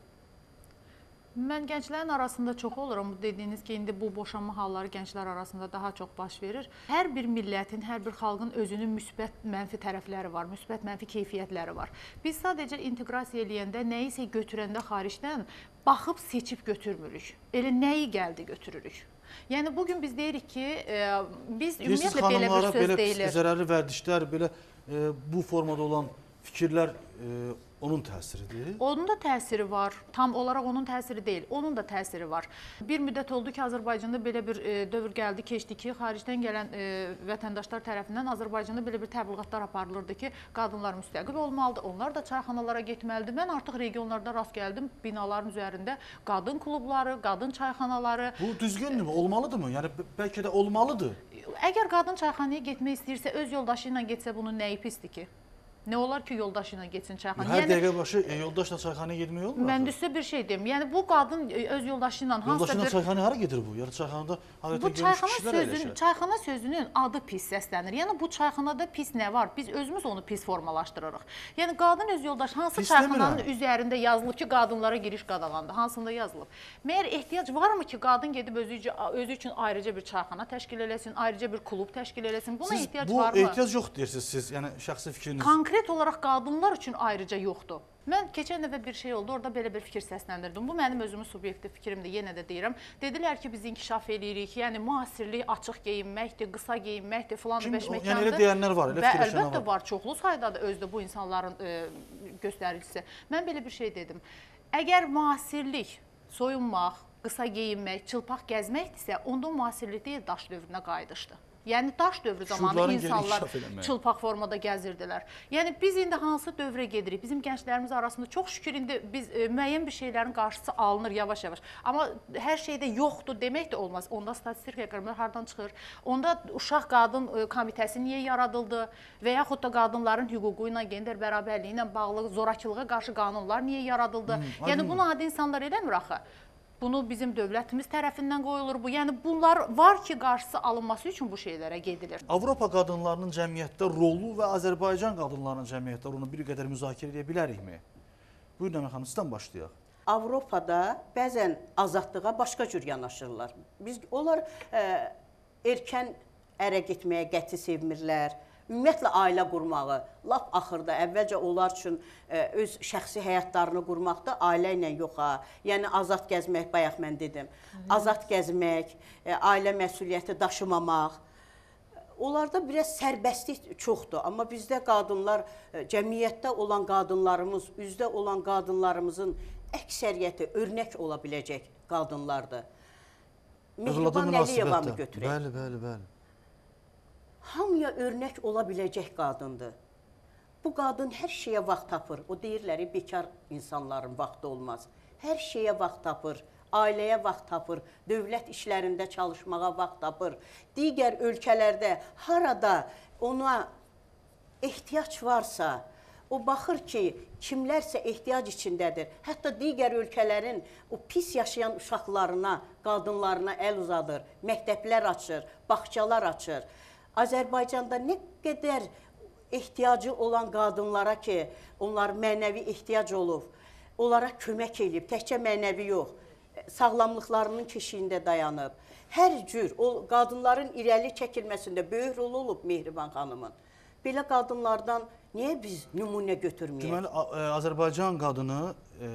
Mən gənclərin arasında çox oluram. Dediyiniz ki, indi bu boşanma halları gənclər arasında daha çox baş verir. Hər bir millətin, hər bir xalqın özünün müsbət, mənfi tərəfləri var, müsbət, mənfi keyfiyyətləri var. Biz sadəcə inteqrasiya eləyəndə, nəyisə götürəndə xaricdən baxıb seçib götürmürük. Elə nəyi gəldi götürürük. Yəni bugün biz deyirik ki, e, biz ümumiyyətlə belə bir söz deyilir. Belə zərərli vərdişlər, belə e, bu formada olan fikirlər e, onun təsiridir. Onun da təsiri var. Tam olaraq onun təsiri deyil. Onun da təsiri var. Bir müddət oldu ki, Azərbaycanda belə bir e, dövr gəldi, keçdi ki, xaricdən gələn e, vətəndaşlar tərəfindən Azərbaycanda belə bir təbliğatlar aparılırdı ki, qadınlar müstəqil olmalıdır, onlar da çayxanalara getməlidir. Mən artıq regionlarda rast gəldim, binaların üzərində qadın klubları, qadın çayxanaları. Bu düzgündürmü, olmalıdırmı? Yəni bəlkə də olmalıdır. Əgər qadın çayxanaya getmək istəyirsə, öz yoldaşı ilə getsə bunun nəyi pisdir ki? Nə olar ki, yoldaşı ilə getsin çayxanaya? Hər yəni, dəqiqə başı e, yoldaşla çayxanaya getmək olmur? Mən də sizə bir şey deyim. Yəni bu qadın öz yoldaşı ilə hansısa yoldaşı ilə bir... çayxanaya hara gedir bu? Yəni çayxanada adətən bu görmüş çayxana kişilər sözün, əyləşir. çayxana sözünün adı pis səslənir. Yəni bu çayxanada pis nə var? Biz özümüz onu pis formalaşdırırıq. Yəni qadın öz yoldaşı hansı Pis çayxananın demirəm. üzərində yazılıb ki, qadınlara giriş qadağandır? Hansında yazılıb? Məyər ehtiyac varmı ki, qadın gedib özü, özü üçün ayrıca bir çayxana təşkil eləsin, ayrıca bir klub təşkil eləsin? Buna Siz ehtiyac bu varmı? ehtiyac yox deyirsiniz siz, yəni şəxsi fikriniz. Konkret olaraq qadınlar üçün ayrıca yoxdur. Mən keçən dəfə bir şey oldu, orada belə bir fikir səsləndirdim. Bu mənim özümün subyektiv fikrimdir, yenə də deyirəm. Dedilər ki, biz inkişaf eləyirik, yəni müasirlik açıq geyinməkdir, qısa geyinməkdir, filan Kim, beş məkandır. yəni elə deyənlər var, elə və fikirləşənlər əlbəttə var. var, çoxlu saydadır özdə bu insanların e, göstəricisi. Mən belə bir şey dedim. Əgər müasirlik, soyunmaq, qısa geyinmək, çılpaq gəzməkdirsə, onda müasirlik deyil, daş dövrünə qayıdışdır. Yəni daş dövrü zamanı Şuurların geri insanlar inkişaf eləməyə. çılpaq formada gəzirdilər. Yəni biz indi hansı dövrə gedirik? Bizim gənclərimiz arasında çox şükür indi biz e, müəyyən bir şeylərin qarşısı alınır yavaş-yavaş. Amma hər şeydə yoxdur demək də olmaz. Onda statistik rəqəmlər hardan çıxır? Onda uşaq qadın e, komitəsi niyə yaradıldı? Və yaxud da qadınların hüququ ilə, gender bərabərliyi ilə bağlı zorakılığa qarşı qanunlar niyə yaradıldı? Hmm, yəni bunu adi insanlar eləmir axı. Bunu bizim dövlətimiz tərəfindən qoyulur bu. Yəni bunlar var ki, qarşısı alınması üçün bu şeylərə gedilir. Avropa qadınlarının cəmiyyətdə rolu və Azərbaycan qadınlarının cəmiyyətdə rolunu bir qədər müzakirə edə bilərikmi? Buyurun Əmə xanım, sizdən başlayaq. Avropada bəzən azadlığa başqa cür yanaşırlar. Biz onlar ə, erkən ərə getməyə qəti sevmirlər. Ümumiyyətlə ailə qurmağı, lap axırda əvvəlcə onlar üçün ə, öz şəxsi həyatlarını qurmaqda ailə ilə yoxa. Yəni azad gəzmək, bayaq mən dedim. Azad gəzmək, ə, ailə məsuliyyəti daşımamaq. Onlarda biraz sərbəstlik çoxdur, amma bizdə qadınlar, ə, cəmiyyətdə olan qadınlarımız, üzdə olan qadınlarımızın əksəriyyəti örnək ola biləcək qadınlardır. Mehriban Əliyevanı götürək. Bəli, bəli, bəli. Hamıya örnək ola biləcək qadındır. Bu qadın hər şeyə vaxt tapır. O deyirlər, bekar insanların vaxtı olmaz. Hər şeyə vaxt tapır, ailəyə vaxt tapır, dövlət işlərində çalışmağa vaxt tapır. Digər ölkələrdə harada ona ehtiyac varsa, o baxır ki, kimlərsə ehtiyac içindədir. Hətta digər ölkələrin o pis yaşayan uşaqlarına, qadınlarına əl uzadır, məktəblər açır, bağçalar açır. Azərbaycanda nə qədər ehtiyacı olan qadınlara ki, onlar mənəvi ehtiyac olub, onlara kömək edib, təkcə mənəvi yox, sağlamlıqlarının keşiyində dayanıb. Hər cür o qadınların irəli çəkilməsində böyük rol olub Mehriban xanımın. Belə qadınlardan niyə biz nümunə götürməyək? Deməli, Azərbaycan qadını e,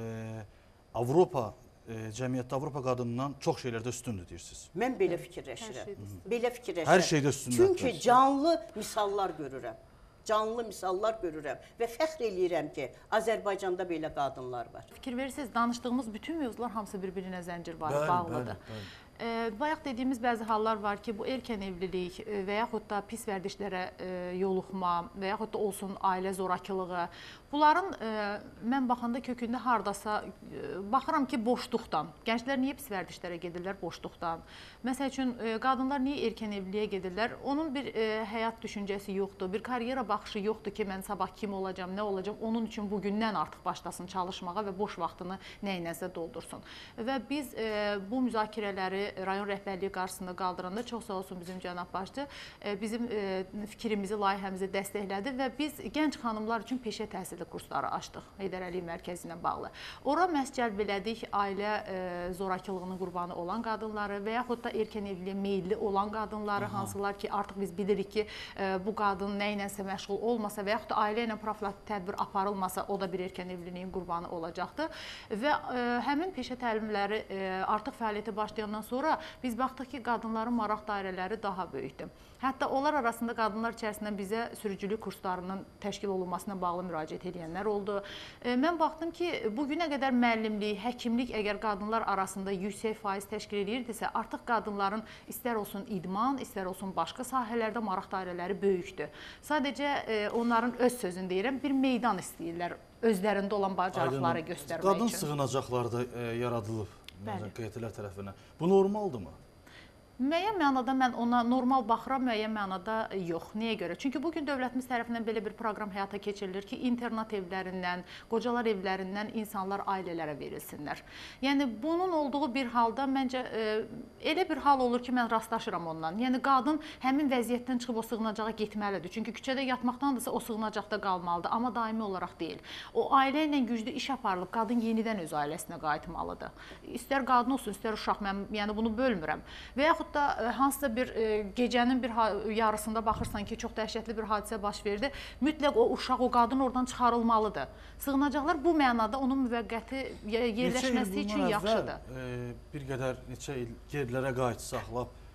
Avropa E, cəmiyyətdə Avropa qadınından çox şeylərdə üstündür deyirsiniz. Mən belə fikirləşirəm. Belə fikirləşirəm. Hər şeydə üstündür. Çünki canlı misallar görürəm. Canlı misallar görürəm və fəxr eləyirəm ki, Azərbaycanda belə qadınlar var. Fikir verirsiniz, danışdığımız bütün mövzular hamısı bir-birinə zəncir var, Bəli, bağlıdır. bəli, bəli. E, bayaq dediyimiz bəzi hallar var ki, bu erkən evlilik e, və yaxud da pis vərdişlərə e, yoluxma və yaxud da olsun ailə zorakılığı. Bunların e, mən baxanda kökündə hardasa e, baxıram ki, boşluqdan. Gənclər niyə pis vərdişlərə gedirlər? Boşluqdan. Məsəl üçün, e, qadınlar niyə erkən evliliyə gedirlər? Onun bir e, həyat düşüncəsi yoxdur, bir karyera baxışı yoxdur ki, mən sabah kim olacam, nə olacam, onun üçün bugündən artıq başlasın çalışmağa və boş vaxtını nəyinəsə doldursun. Və biz e, bu müzakirələri rayon rəhbərliyi qarşısında qaldıranda çox sağ olsun bizim cənab başçı bizim fikrimizi, layihəmizi dəstəklədi və biz gənc xanımlar üçün peşə təhsili kursları açdıq Heydər Əliyev mərkəzi ilə bağlı. Ora məhz cəlb elədik ailə zorakılığının qurbanı olan qadınları və yaxud da erkən evliliyə meyilli olan qadınları, Aha. hansılar ki artıq biz bilirik ki bu qadın nə ilənsə məşğul olmasa və yaxud da ailə ilə profilaktik tədbir aparılmasa o da bir erkən evliliyin qurbanı olacaqdır və həmin peşə təlimləri artıq fəaliyyətə başlayandan sonra Sonra biz baxdıq ki, qadınların maraq dairələri daha böyükdür. Hətta onlar arasında qadınlar içərisində bizə sürücülük kurslarının təşkil olunmasına bağlı müraciət edənlər oldu. Mən baxdım ki, bugünə qədər müəllimlik, həkimlik əgər qadınlar arasında yüksək faiz təşkil edirdisə, artıq qadınların istər olsun idman, istər olsun başqa sahələrdə maraq dairələri böyükdür. Sadəcə onların öz sözünü deyirəm, bir meydan istəyirlər özlərində olan bacarıqları göstərmək üçün. Qadın sığınacaqları da e, yaradılıb. Q T-lər tərəfindən. Bu normaldırmı? Müəyyən mənada mən ona normal baxıram, müəyyən mənada yox. Niyə görə? Çünki bugün dövlətimiz tərəfindən belə bir proqram həyata keçirilir ki, internat evlərindən, qocalar evlərindən insanlar ailələrə verilsinlər. Yəni bunun olduğu bir halda məncə e, elə bir hal olur ki, mən rastlaşıram ondan. Yəni qadın həmin vəziyyətdən çıxıb o sığınacağa getməlidir. Çünki küçədə yatmaqdandısa o sığınacaqda qalmalıdır, amma daimi olaraq deyil. O ailə ilə güclü iş aparılıb, qadın yenidən öz ailəsinə qayıtmalıdır. İstər qadın olsun, istər uşaq, mən yəni bunu bölmürəm. Və yaxud da hansısa bir e, gecənin bir yarısında baxırsan ki, çox dəhşətli bir hadisə baş verdi, mütləq o uşaq, o qadın oradan çıxarılmalıdır. Sığınacaqlar bu mənada onun müvəqqəti yerləşməsi üçün yaxşıdır. Əvvəl, e, bir qədər neçə il gerilərə qayıtsaq,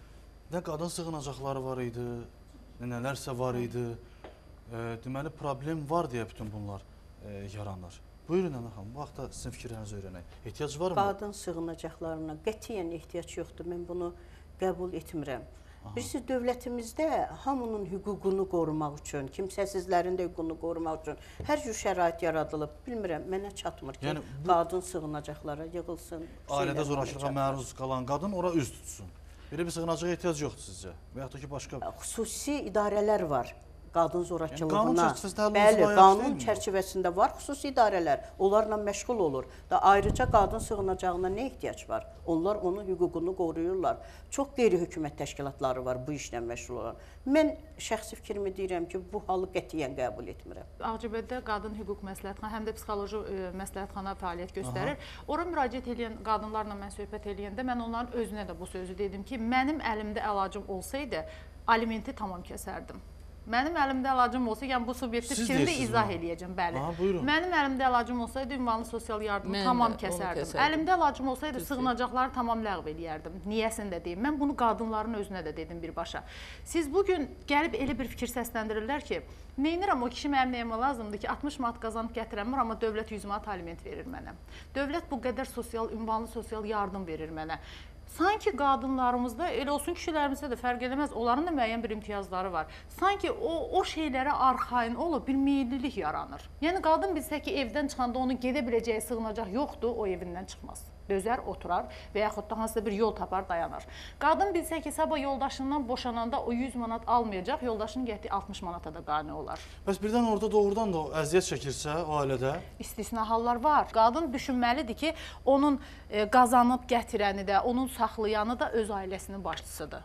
nə qadın sığınacaqları var idi, nə nələrsə var idi. E, deməli, problem var deyə bütün bunlar e, yaranır. Buyurun Əmə xanım, bu vaxtda sizin fikirlərinizi öyrənək. Ehtiyac varmı? Qadın sığınacaqlarına qətiyyən ehtiyac yoxdur. Mən bunu qəbul etmirəm. Birisi dövlətimizdə hamının hüququnu qorumaq üçün, kimsəsizlərin də hüququnu qorumaq üçün hər cür şərait yaradılıb. Bilmirəm, mənə çatmır ki, Yəni bu- qadın sığınacaqlara yığılsın. Ailədə şeylər zorakılığa olacaq. məruz qalan qadın ora üz tutsun. Belə bir sığınacağa ehtiyac yoxdur sizcə? Və yaxud da ki, başqa... Xüsusi idarələr var qadın zorakılığına. Yəni, qanun çərçivəsində həll Bəli, olunsa qanun deyilmi? çərçivəsində var xüsusi idarələr. Onlarla məşğul olur. Da ayrıca qadın sığınacağına nə ehtiyac var? Onlar onun hüququnu qoruyurlar. Çox qeyri-hökumət təşkilatları var bu işlə məşğul olan. Mən şəxsi fikrimi deyirəm ki, bu halı qətiyyən qəbul etmirəm. Ağcabədidə qadın hüquq məsləhətxana, həm də psixoloji e, məsləhətxana fəaliyyət göstərir. Aha. Ora müraciət edən qadınlarla mən söhbət eləyəndə mən onların özünə də bu sözü dedim ki, mənim əlimdə əlacım olsaydı, alimenti tamam kəsərdim. Mənim əlimdə əlacım olsa, yəni bu subyektiv Siz fikrimi deyirsiniz izah bunu? eləyəcəm, bəli. Aha, buyurun. Mənim əlimdə əlacım olsaydı, ünvanlı sosial yardımı Mən tamam də onu kəsərdim. kəsərdim. Əlimdə əlacım olsaydı, sığınacaqları tamam ləğv eləyərdim. Niyəsini də deyim. Mən bunu qadınların özünə də dedim birbaşa. Siz bugün gəlib elə bir fikir səsləndirirlər ki, neynirəm o kişi mənim nəyimə lazımdır ki, altmış manat qazanıb gətirəmir, amma dövlət yüz manat aliment verir mənə. Dövlət bu qədər sosial, ünvanlı sosial yardım verir mənə. Sanki qadınlarımızda, elə olsun kişilərimizdə də fərq eləməz, onların da müəyyən bir imtiyazları var. Sanki o, o şeylərə arxain olub bir meyillilik yaranır. Yəni qadın bilsə ki, evdən çıxanda onun gedə biləcəyi sığınacaq yoxdur, o evindən çıxmaz. Dözər, oturar və yaxud da hansısa bir yol tapar, dayanar. Qadın bilsə ki, sabah yoldaşından boşananda o yüz manat almayacaq, yoldaşının getdiyi altmış manata da qane olar. Bəs birdən orada doğrudan da o əziyyət çəkirsə o ailədə? İstisna hallar var. Qadın düşünməlidir ki, onun e, qazanıb gətirəni də, onun saxlayanı da öz ailəsinin başçısıdır.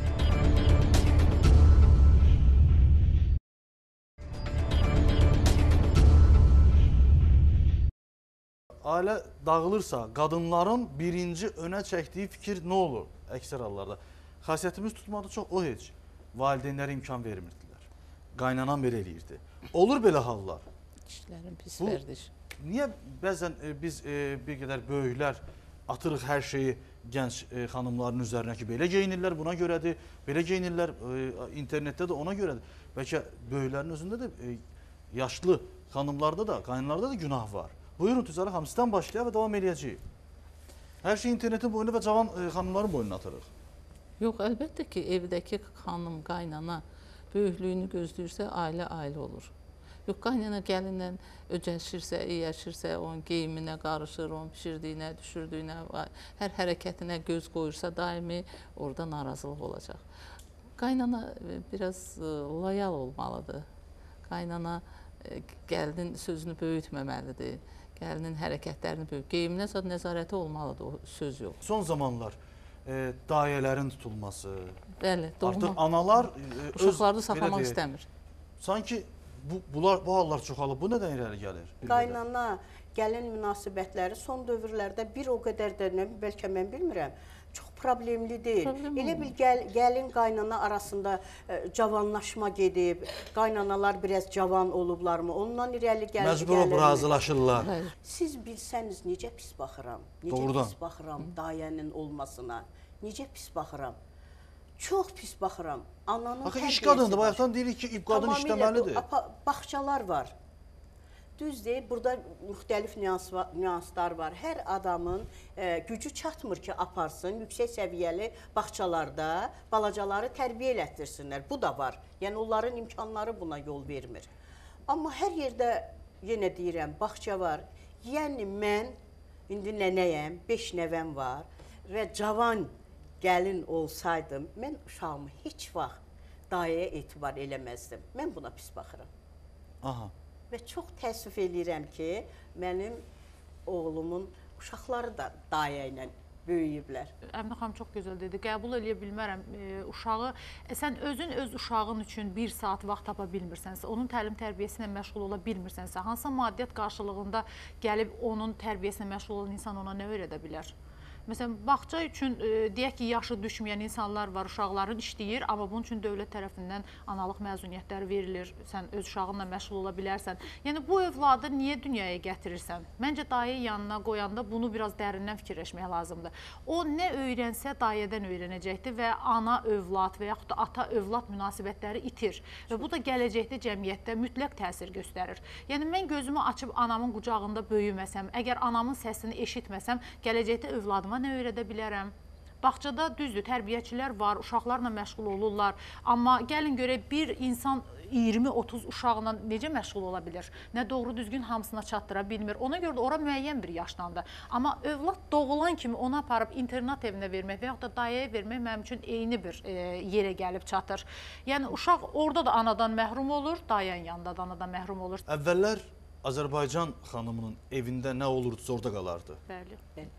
Ailə dağılırsa, qadınların birinci önə çəkdiyi fikir nə olur əksər hallarda? Xasiyyətimiz tutmadı çox, o heç. Valideynlərə imkan vermirdilər. Qaynanan belə eləyirdi. Olur belə hallar. Kişilərin pis Bu- vərdiş. Niyə bəzən e, biz e, bir qədər böyüklər atırıq hər şeyi gənc e, xanımların üzərinə ki, belə geyinirlər, buna görədir, belə geyinirlər, e, internetdə də ona görədir. Bəlkə böyüklərin özündə də e, yaşlı xanımlarda da, qaynlarda da günah var. Buyurun Tüzarə xanım, sizdən başlayaq və davam edəcəyik. Hər şey internetin boyuna və cavan e, xanımların boynuna atırıq. Yox, əlbəttə ki, evdəki xanım, qaynana böyüklüyünü gözləyirsə, ailə ailə olur. Yox, qaynana gəlinlə öcəşirsə, iyəşirsə, onun geyiminə qarışır, onun pişirdiyinə, düşürdüyünə, hər hərəkətinə göz qoyursa, daimi orada narazılıq olacaq. Qaynana biraz loyal olmalıdır. Qaynana gəlinin sözünü böyütməməlidir. Gəlinin hərəkətlərini böyük. Geyiminə zat nəzarəti olmalıdır, o söz yox. Son zamanlar e, dayələrin tutulması, Bəli, artıq doğma. analar e, öz, Uşaqları belə saxlamaq deyək, istəmir. sanki bu, bunlar, bu hallar çoxalıb. Bu nədən irəli gəlir? Bir qədər? Qaynana, gəlin münasibətləri son dövrlərdə bir o qədər də, nə, bəlkə mən bilmirəm, çox problemli deyil. Problem Elə olmur. bil gəl, gəlin qaynana arasında e, cavanlaşma gedib, qaynanalar biraz cavan olublarmı, ondan irəli gəl Məcbur olub razılaşırlar. Bəli. Siz bilsəniz necə pis baxıram, necə Doğrudan. pis baxıram dayənin olmasına, necə pis baxıram. Çox pis baxıram. Ananın Axı iş tərbiyəsi qadındır. var. Bayaqdan deyirik ki, qadın Tamamilə işləməlidir. apa- Bağçalar var. Düzdür, burada müxtəlif nüans var, nüanslar var. Hər adamın e, gücü çatmır ki, aparsın, yüksək səviyyəli bağçalarda balacaları tərbiyə elətdirsinlər. Bu da var. Yəni onların imkanları buna yol vermir. Amma hər yerdə yenə deyirəm, bağça var. Yəni mən indi nənəyəm, beş nəvəm var və cavan gəlin olsaydım, mən uşağımı heç vaxt dayəyə etibar eləməzdim. Mən buna pis baxıram. Aha. Və çox təəssüf eləyirəm ki, mənim oğlumun uşaqları da dayə ilə böyüyüblər. Əminə xanım çox gözəl dedi. Qəbul eləyə bilmərəm e, uşağı. E, sən özün öz uşağın üçün bir saat vaxt tapa bilmirsənsə, onun təlim tərbiyəsi ilə məşğul ola bilmirsənsə, hansısa maddiyyat qarşılığında gəlib onun tərbiyəsinə məşğul olan insan ona nə öyrədə bilər? Məsələn, bağça üçün e, deyək ki, yaşı düşməyən insanlar var, uşaqların işləyir, amma bunun üçün dövlət tərəfindən analıq məzuniyyətləri verilir, sən öz uşağınla məşğul ola bilərsən. Yəni, bu övladı niyə dünyaya gətirirsən? Məncə, dayə yanına qoyanda bunu biraz dərindən fikirləşmək lazımdır. O nə öyrənsə, dayədən öyrənəcəkdir və ana övlad və yaxud da ata-övlad münasibətləri itir. Və bu da gələcəkdə cəmiyyətdə mütləq təsir göstərir. Yəni, mən gözümü açıb anamın qucağında böyüməsəm, əgər anamın səsini eşitməsəm, gələcəkdə övladıma nə öyrədə bilərəm? Bağçada düzdür, tərbiyəçilər var, uşaqlarla məşğul olurlar. Amma gəlin görək bir insan iyirmi otuz uşaqla necə məşğul ola bilir? Nə doğru düzgün hamısına çatdıra bilmir. Ona görə də ora müəyyən bir yaşlandı. Amma övlad doğulan kimi ona aparıb internat evinə vermək və yaxud da dayaya vermək mənim üçün eyni bir e, yerə gəlib çatır. Yəni uşaq orada da anadan məhrum olur, dayanın yanında da anadan məhrum olur. Əvvəllər Azərbaycan xanımının evində nə olurdusa orada qalardı. Bəli.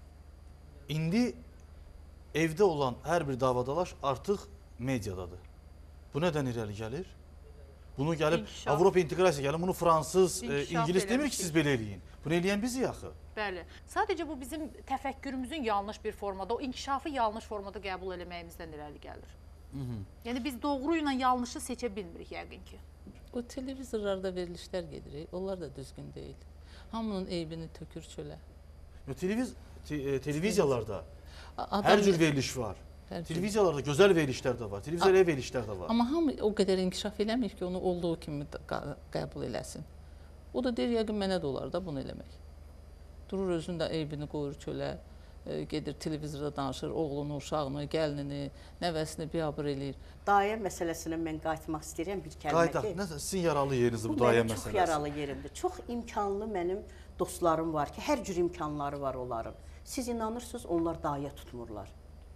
İndi evdə olan hər bir davadalaş artıq mediadadır. Bu nədən irəli gəlir? Bunu gəlib İnkişaf. Avropa inteqrasiya gəlin, bunu fransız, e, İnkişaf İngilis demir ki, eləmişik. siz belə eləyin. Bunu eləyən bizi axı. Bəli. Sadəcə bu bizim təfəkkürümüzün yanlış bir formada, o inkişafı yanlış formada qəbul eləməyimizdən irəli gəlir. Hı -hı. Yəni biz doğru ilə yanlışı seçə bilmirik yəqin ki. O televizorlarda verilişlər gedir, onlar da düzgün deyil. Hamının eybini tökür çölə. Yo, televiz te, e, televiziyalarda Adam, hər cür veriliş var. Hər cür. Televiziyalarda gözəl verilişlər də var, televiziyaya verilişlər də var. Amma hamı o qədər inkişaf eləmir ki, onu olduğu kimi qa- qəbul eləsin. O da deyir, yəqin mənə də olar da bunu eləmək. Durur özünün də eybini qoyur çölə, e, gedir televizorda danışır, oğlunu, uşağını, gəlinini, nəvəsini biabır eləyir. Dayə məsələsinə mən qayıtmaq istəyirəm bir kəlmə Qayıdaq, ki. nəsə sizin yaralı yeriniz bu Bu dayə mənim çox məsələsi. yaralı yerimdir. Çox imkanlı mənim dostlarım var ki, hər cür imkanları var onların. Siz inanırsınız, onlar dayə tutmurlar.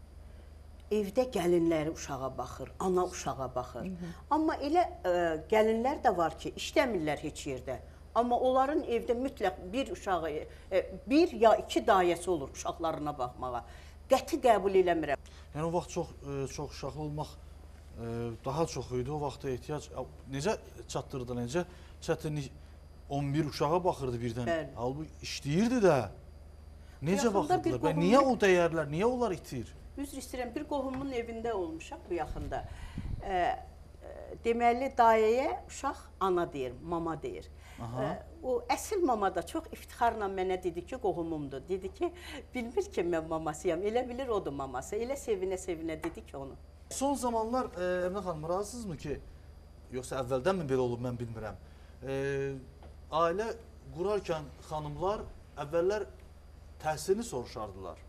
Evdə gəlinləri uşağa baxır, ana uşağa baxır. Hı -hı. Amma elə ə, gəlinlər də var ki, işləmirlər heç yerdə. Amma onların evdə mütləq bir uşağı, ə, bir ya iki dayəsi olur uşaqlarına baxmağa. Qəti qəbul eləmirəm. Yəni o vaxt çox ə, çox uşaqlı olmaq ə, daha çox idi. O vaxta ehtiyac necə çatdırdı, necə çətinlik on bir uşağa baxırdı birdən. Bəli. Halbuki işləyirdi də. Necə Yaxında bir baxırdılar? Və qohumun- niyə o dəyərlər, niyə onlar itir? Üzr istəyirəm, bir qohumun evində olmuşam bu yaxında. E, e, deməli, dayəyə uşaq ana deyir, mama deyir. E, o əsl mama da çox iftixarla mənə dedi ki, qohumumdur. Dedi ki, bilmir ki, mən mamasıyam. Elə bilir odur maması. Elə sevinə-sevinə dedi ki, onu. Son zamanlar e, Əminə xanım, razısınızmı ki, yoxsa əvvəldən mi belə olub, mən bilmirəm. E, ailə qurarkən xanımlar əvvəllər təhsilini soruşardılar.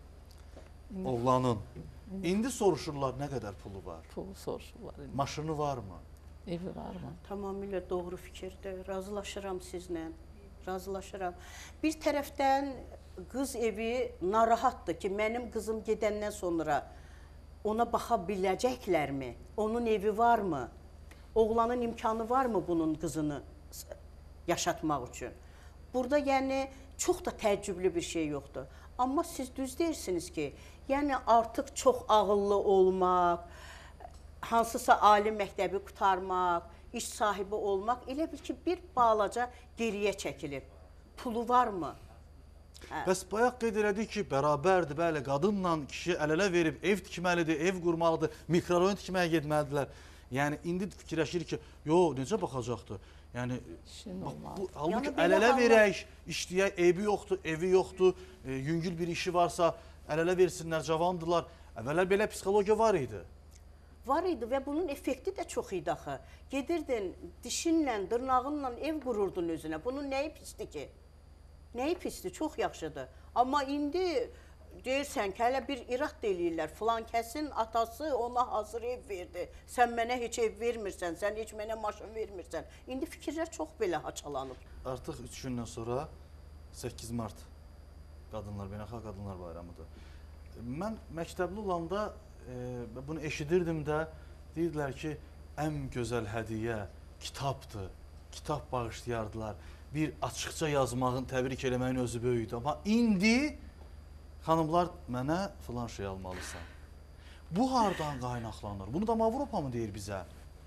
Oğlanın. İndi soruşurlar nə qədər pulu var, Pulu soruşurlar. indi. maşını varmı? Evi varmı? Tamamilə doğru fikirdir. Razılaşıram sizlə. Razılaşıram. Bir tərəfdən qız evi narahatdır ki, mənim qızım gedəndən sonra ona baxa biləcəklərmi? Onun evi varmı? Oğlanın imkanı varmı bunun qızını yaşatmaq üçün? Burada yəni çox da təəccüblü bir şey yoxdur. Amma siz düz deyirsiniz ki, yəni artıq çox ağıllı olmaq, hansısa ali məktəbi qurtarmaq, iş sahibi olmaq elə bil ki, bir balaca geriyə çəkilir. Pulu varmı? Bəs bayaq qeyd elədik ki, bərabərdir, bəli, qadınla kişi əl-ələ verib ev tikməlidir, ev qurmalıdır, mikrorayon tikməyə getməlidirlər. Yəni indi fikirləşir ki, yo, necə baxacaqdır? Yəni İşin bax, olmaz. bu halbuki Yəni belə əl-ələ hallar- verək, işləyək, evi yoxdur, evi yoxdur, e, yüngül bir işi varsa əl-ələ versinlər, cavandılar. Əvvəllər belə psixologiya var idi. Var idi və bunun effekti də çox idi axı. Gedirdin, dişinlə, dırnağınla ev qururdun özünə. Bunun nəyi pisdir ki? Nəyi pisdir? Çox yaxşıdır. Amma indi deyirsən ki, hələ bir irad eləyirlər. Filan kəsin atası ona hazır ev verdi. Sən mənə heç ev vermirsən, sən heç mənə maşın vermirsən. İndi fikirlər çox belə haçalanıb. Artıq üç gündən sonra səkkiz mart Qadınlar, Beynəlxalq Qadınlar Bayramıdır. Mən məktəbli olanda e, bunu eşidirdim də, deyirdilər ki, ən gözəl hədiyyə kitabdır, kitab bağışlayardılar. Bir açıqca yazmağın, təbrik eləməyin özü böyükdür. Amma indi xanımlar mənə filan şey almalısan. Bu hardan qaynaqlanır? Bunu da Avropa mı deyir bizə?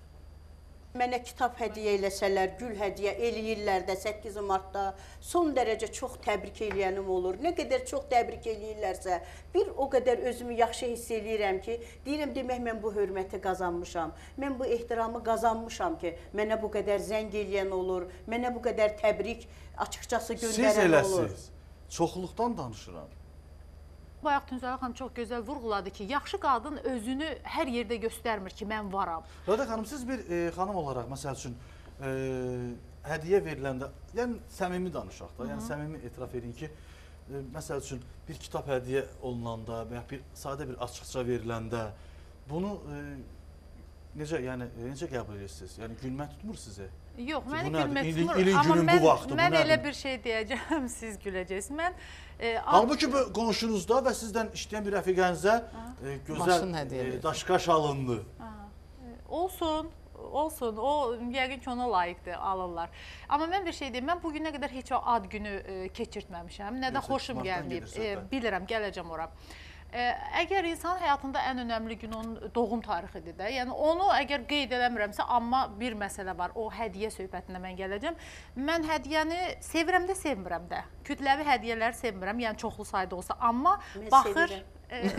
Mənə kitab hədiyyə eləsələr, gül hədiyyə eləyirlər də səkkiz martda son dərəcə çox təbrik eləyənim olur. Nə qədər çox təbrik eləyirlərsə, bir o qədər özümü yaxşı hiss eləyirəm ki, deyirəm demək mən bu hörməti qazanmışam, mən bu ehtiramı qazanmışam ki, mənə bu qədər zəng eləyən olur, mənə bu qədər təbrik açıqcası göndərən olur. Siz eləsiz, çoxluqdan danışıram. Bayaq Tünzələ xanım çox gözəl vurğuladı ki, yaxşı qadın özünü hər yerdə göstərmir ki, mən varam. Rada xanım, siz bir e, xanım olaraq, məsəl üçün, e, hədiyyə veriləndə, yəni səmimi danışaq da, yəni səmimi etiraf edin ki, e, məsəl üçün bir kitab hədiyyə olunanda və ya bir sadə bir açıqça veriləndə bunu e, necə, yəni necə qəbul edirsiniz? Yəni gülmək tutmur sizə? Yox, Bu məni nədir? gülmək İlin- tutmur, ilin amma günün bu mən, vaxtı, bu mən nədir? elə bir şey deyəcəm, siz güləcəksiniz. Mən e, Halbuki bu qonşunuzda və sizdən işləyən bir rəfiqənizə e, gözəl Maşın hədiyyə e, verir. daşqaş alındı. olsun, olsun, o yəqin ki ona layiqdir, alırlar. Amma mən bir şey deyim, mən bugünə qədər heç o ad günü e, keçirtməmişəm, nə də Yoxsa xoşum martdan gəlməyib. gedir söhbət. E, bilirəm, gələcəm ora. E, əgər insan həyatında ən önəmli gün onun doğum tarixidir də, yəni onu əgər qeyd eləmirəmsə, amma bir məsələ var, o hədiyyə söhbətinə mən gələcəm. Mən hədiyyəni sevirəm də, sevmirəm də. Kütləvi hədiyyələri sevmirəm, yəni çoxlu sayda olsa, amma Mən baxır, sevirəm.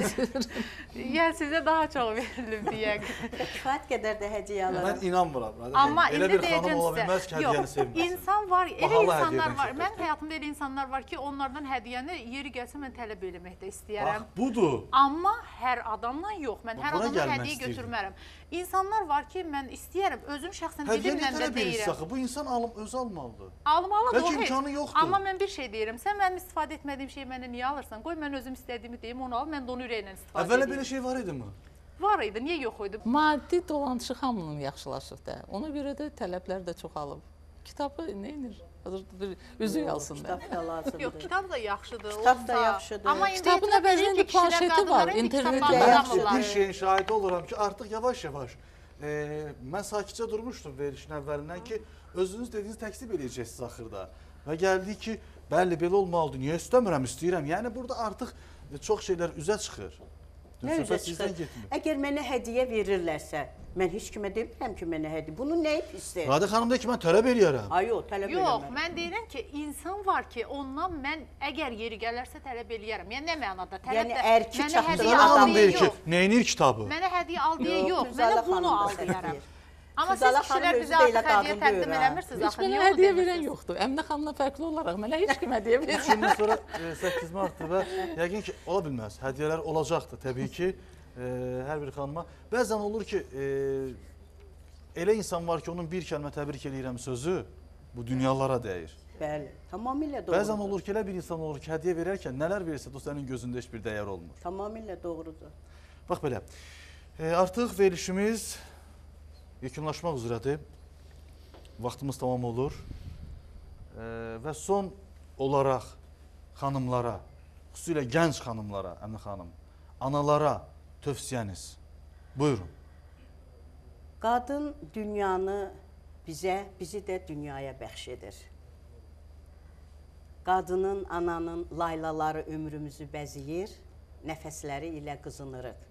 yəni sizə daha çox verilib deyək. Kifayət qədər də hədiyyə Mən alıram. inanmıram. Amma elə indi bir xanım deyəcəm ola bilməz sizə. ki, hədiyyəni Yox, sevməsin. insan var, elə Bahalı insanlar hədiyyədən var. söhbət Mən gedir. həyatımda elə insanlar var ki, onlardan hədiyyəni yeri gəlsə mən tələb eləmək də istəyərəm. Bax, budur. Amma hər adamla yox. Mən hər Buna adamdan gəlmək hədiyyə istəyirdim. götürmərəm. İnsanlar var ki, mən istəyərəm, özüm şəxsən Hədiyyəni dilimlə də tələb edirsiniz deyirəm. axı. Bu insan alım, özü almalıdır. Almalı Bəlkə doğru. imkanı yoxdur. Amma mən bir şey deyirəm. Sən mənim istifadə etmədiyim şeyi mənə niyə alırsan? Qoy mən özüm istədiyimi deyim, onu al, mən də onu ürəklə istifadə Əvvələ edeyim. belə şey var idimi? Var idi, niyə yox idi? Maddi dolanışı hamının yaxşılaşır da. Ona görə də tələblər də çoxalıb. Kitabı nə edir? Bir üzü alsın da. Kitab da lazımdır. Yox, kitab da yaxşıdır. Kitab da olsa. yaxşıdır. Amma indi Kitabın etiraf əvəzində edin ki, kişilər, planşeti qadınlar var, indi internetdə kitablarını yaxşı. alırlar. Bir şeyin şahidi oluram ki, artıq yavaş-yavaş e, mən sakitcə durmuşdum verilişin əvvəlindən ki, özünüz dediyiniz təksib eləyəcəksiniz axırda. Və gəldi ki, bəli belə olmalıdır. Niyə istəmirəm, istəyirəm. Yəni burada artıq çox şeylər üzə çıxır. Nə üzə Söhbət sizdən çıxır? getmir. Əgər mənə hədiyyə verirlərsə, mən heç kimə demirəm ki, mənə hədiyyə. Bunu nəyi pisdir? Radə xanım deyir ki, mən tələb eləyərəm. Ay yox, tələb Yox, eləmərəm. mən deyirəm ki, insan var ki, ondan mən əgər yeri gələrsə tələb eləyərəm. Yəni nə mənada? Tələb Yəni, də ərki mənə çatdıran hədiyyə Radə al xanım deyə deyir ki, yox. neyinir kitabı? Mənə hədiyyə al deyə Yox, yox, Füzələ mənə bunu xanım da al səhv deyərəm. deyir. Amma siz Füzələ kişilər xanım bizə özü də artıq elə hədiyyə qadın təqdim deyil, ha. eləmirsiniz. Heç Axı mənə niyə onu hədiyyə verən demirsiniz? yoxdur. Əminə xanımla fərqli olaraq mənə heç kim hədiyyə vermir. Üç gündən sonra e, səkkiz martdır və yəqin ki, ola bilməz. Hədiyyələr olacaqdır təbii ki, e, hər bir xanıma. Bəzən olur ki, e, elə insan var ki, onun bir kəlmə təbrik eləyirəm sözü bu dünyalara dəyir. Bəli, tamamilə doğrudur. Bəzən olur ki, elə bir insan olur ki, hədiyyə verərkən nələr verirsə o sənin gözündə heç bir dəyər olmur. Tamamilə doğrudur. Bax belə, e, artıq verilişimiz yekunlaşmaq üzrədir. Vaxtımız tamam olur. E, və son olaraq xanımlara, xüsusilə gənc xanımlara, Əminə xanım, analara tövsiyəniz. Buyurun. Qadın dünyanı bizə, bizi də dünyaya bəxş edir. Qadının, ananın laylaları ömrümüzü bəziyir, nəfəsləri ilə qızınırıq.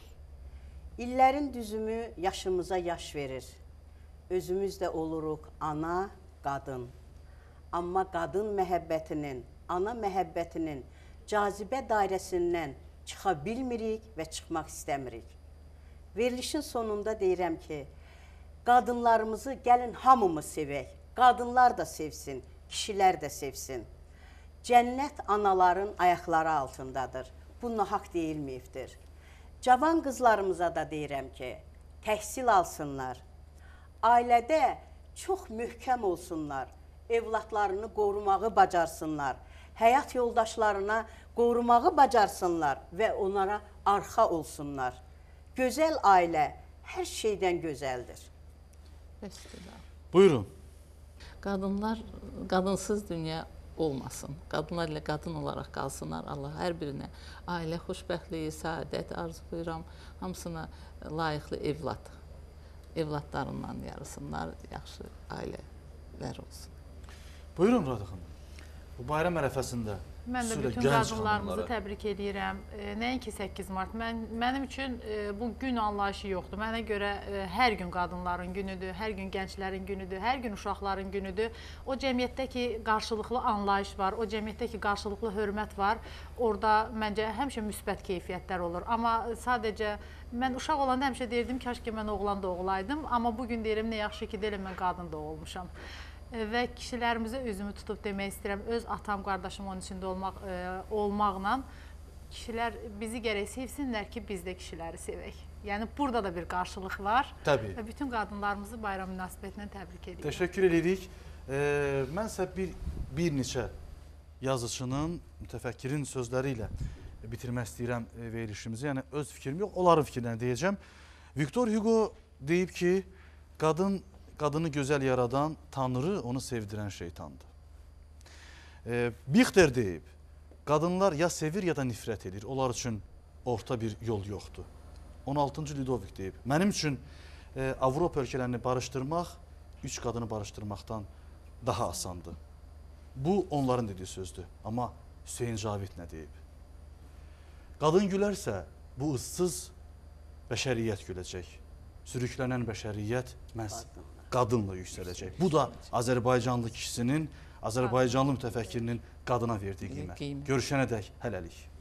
İllərin düzümü yaşımıza yaş verir. Özümüz də oluruq ana, qadın. Amma qadın məhəbbətinin, ana məhəbbətinin cazibə dairəsindən çıxa bilmirik və çıxmaq istəmirik. Verilişin sonunda deyirəm ki, qadınlarımızı gəlin hamımız sevək. Qadınlar da sevsin, kişilər də sevsin. Cənnət anaların ayaqları altındadır. Bu nahaq deyilməyibdir. Cavan qızlarımıza da deyirəm ki, təhsil alsınlar. Ailədə çox möhkəm olsunlar. Evladlarını qorumağı bacarsınlar. Həyat yoldaşlarına qorumağı bacarsınlar və onlara arxa olsunlar. Gözəl ailə hər şeydən gözəldir. Bəsdir. Buyurun. Qadınlar qadınsız dünya olmasın. Qadınlar ilə qadın olaraq qalsınlar. Allah hər birinə ailə xoşbəxtliyi, səadət arzulayıram. Hamısına layiqli evlad, evladlarından yarısınlar, yaxşı ailələr olsun. Buyurun Radə xanım. Bu bayram ərəfəsində Mən də xüsusilə bütün gənc qadınlarımızı xanımlara- təbrik edirəm. E, Nəinki səkkiz mart. Mən mənim üçün e, bu gün anlayışı yoxdur. Mənə görə e, hər gün qadınların günüdür, hər gün gənclərin günüdür, hər gün uşaqların günüdür. O cəmiyyətdə ki, qarşılıqlı anlayış var, o cəmiyyətdə ki, qarşılıqlı hörmət var. Orada məncə həmişə müsbət keyfiyyətlər olur. Amma sadəcə mən uşaq olanda həmişə deyirdim ki, kaş ki mən oğlan doğulaydım. Amma bu gün deyirəm nə yaxşı ki, deyirəm mən qadın doğulmuşam. Və kişilərimizə üzümü tutub demək istəyirəm, öz atam, qardaşım onun içində olmaq, e, olmaqla kişilər bizi gərək sevsinlər ki, biz də kişiləri sevək. Yəni, burada da bir qarşılıq var. Təbii. Və bütün qadınlarımızı bayram münasibətindən təbrik edirəm. Təşəkkür edirik. E, mən isə bir, bir neçə yazıçının, mütəfəkkirin sözləri ilə bitirmək istəyirəm verilişimizi. Yəni öz fikrim yox, onların fikirlərini deyəcəm. Victor Hugo deyib ki, qadın qadını gözəl yaradan Tanrı, onu sevdirən şeytandır. E, Bixter deyib, qadınlar ya sevir ya da nifrət edir. Onlar üçün orta bir yol yoxdur. on altıncı Ludovik deyib, mənim üçün e, Avropa ölkələrini barışdırmaq üç qadını barışdırmaqdan daha asandır. Bu onların dediyi sözdür. Amma Hüseyin Cavid nə deyib? Qadın gülərsə bu ıssız bəşəriyyət güləcək. Sürüklənən bəşəriyyət məhz qadınla yüksələcək. Bu da Azərbaycanlı kişisinin, Azərbaycanlı mütəfəkkirinin qadına verdiyi qiymət. Görüşənədək hələlik.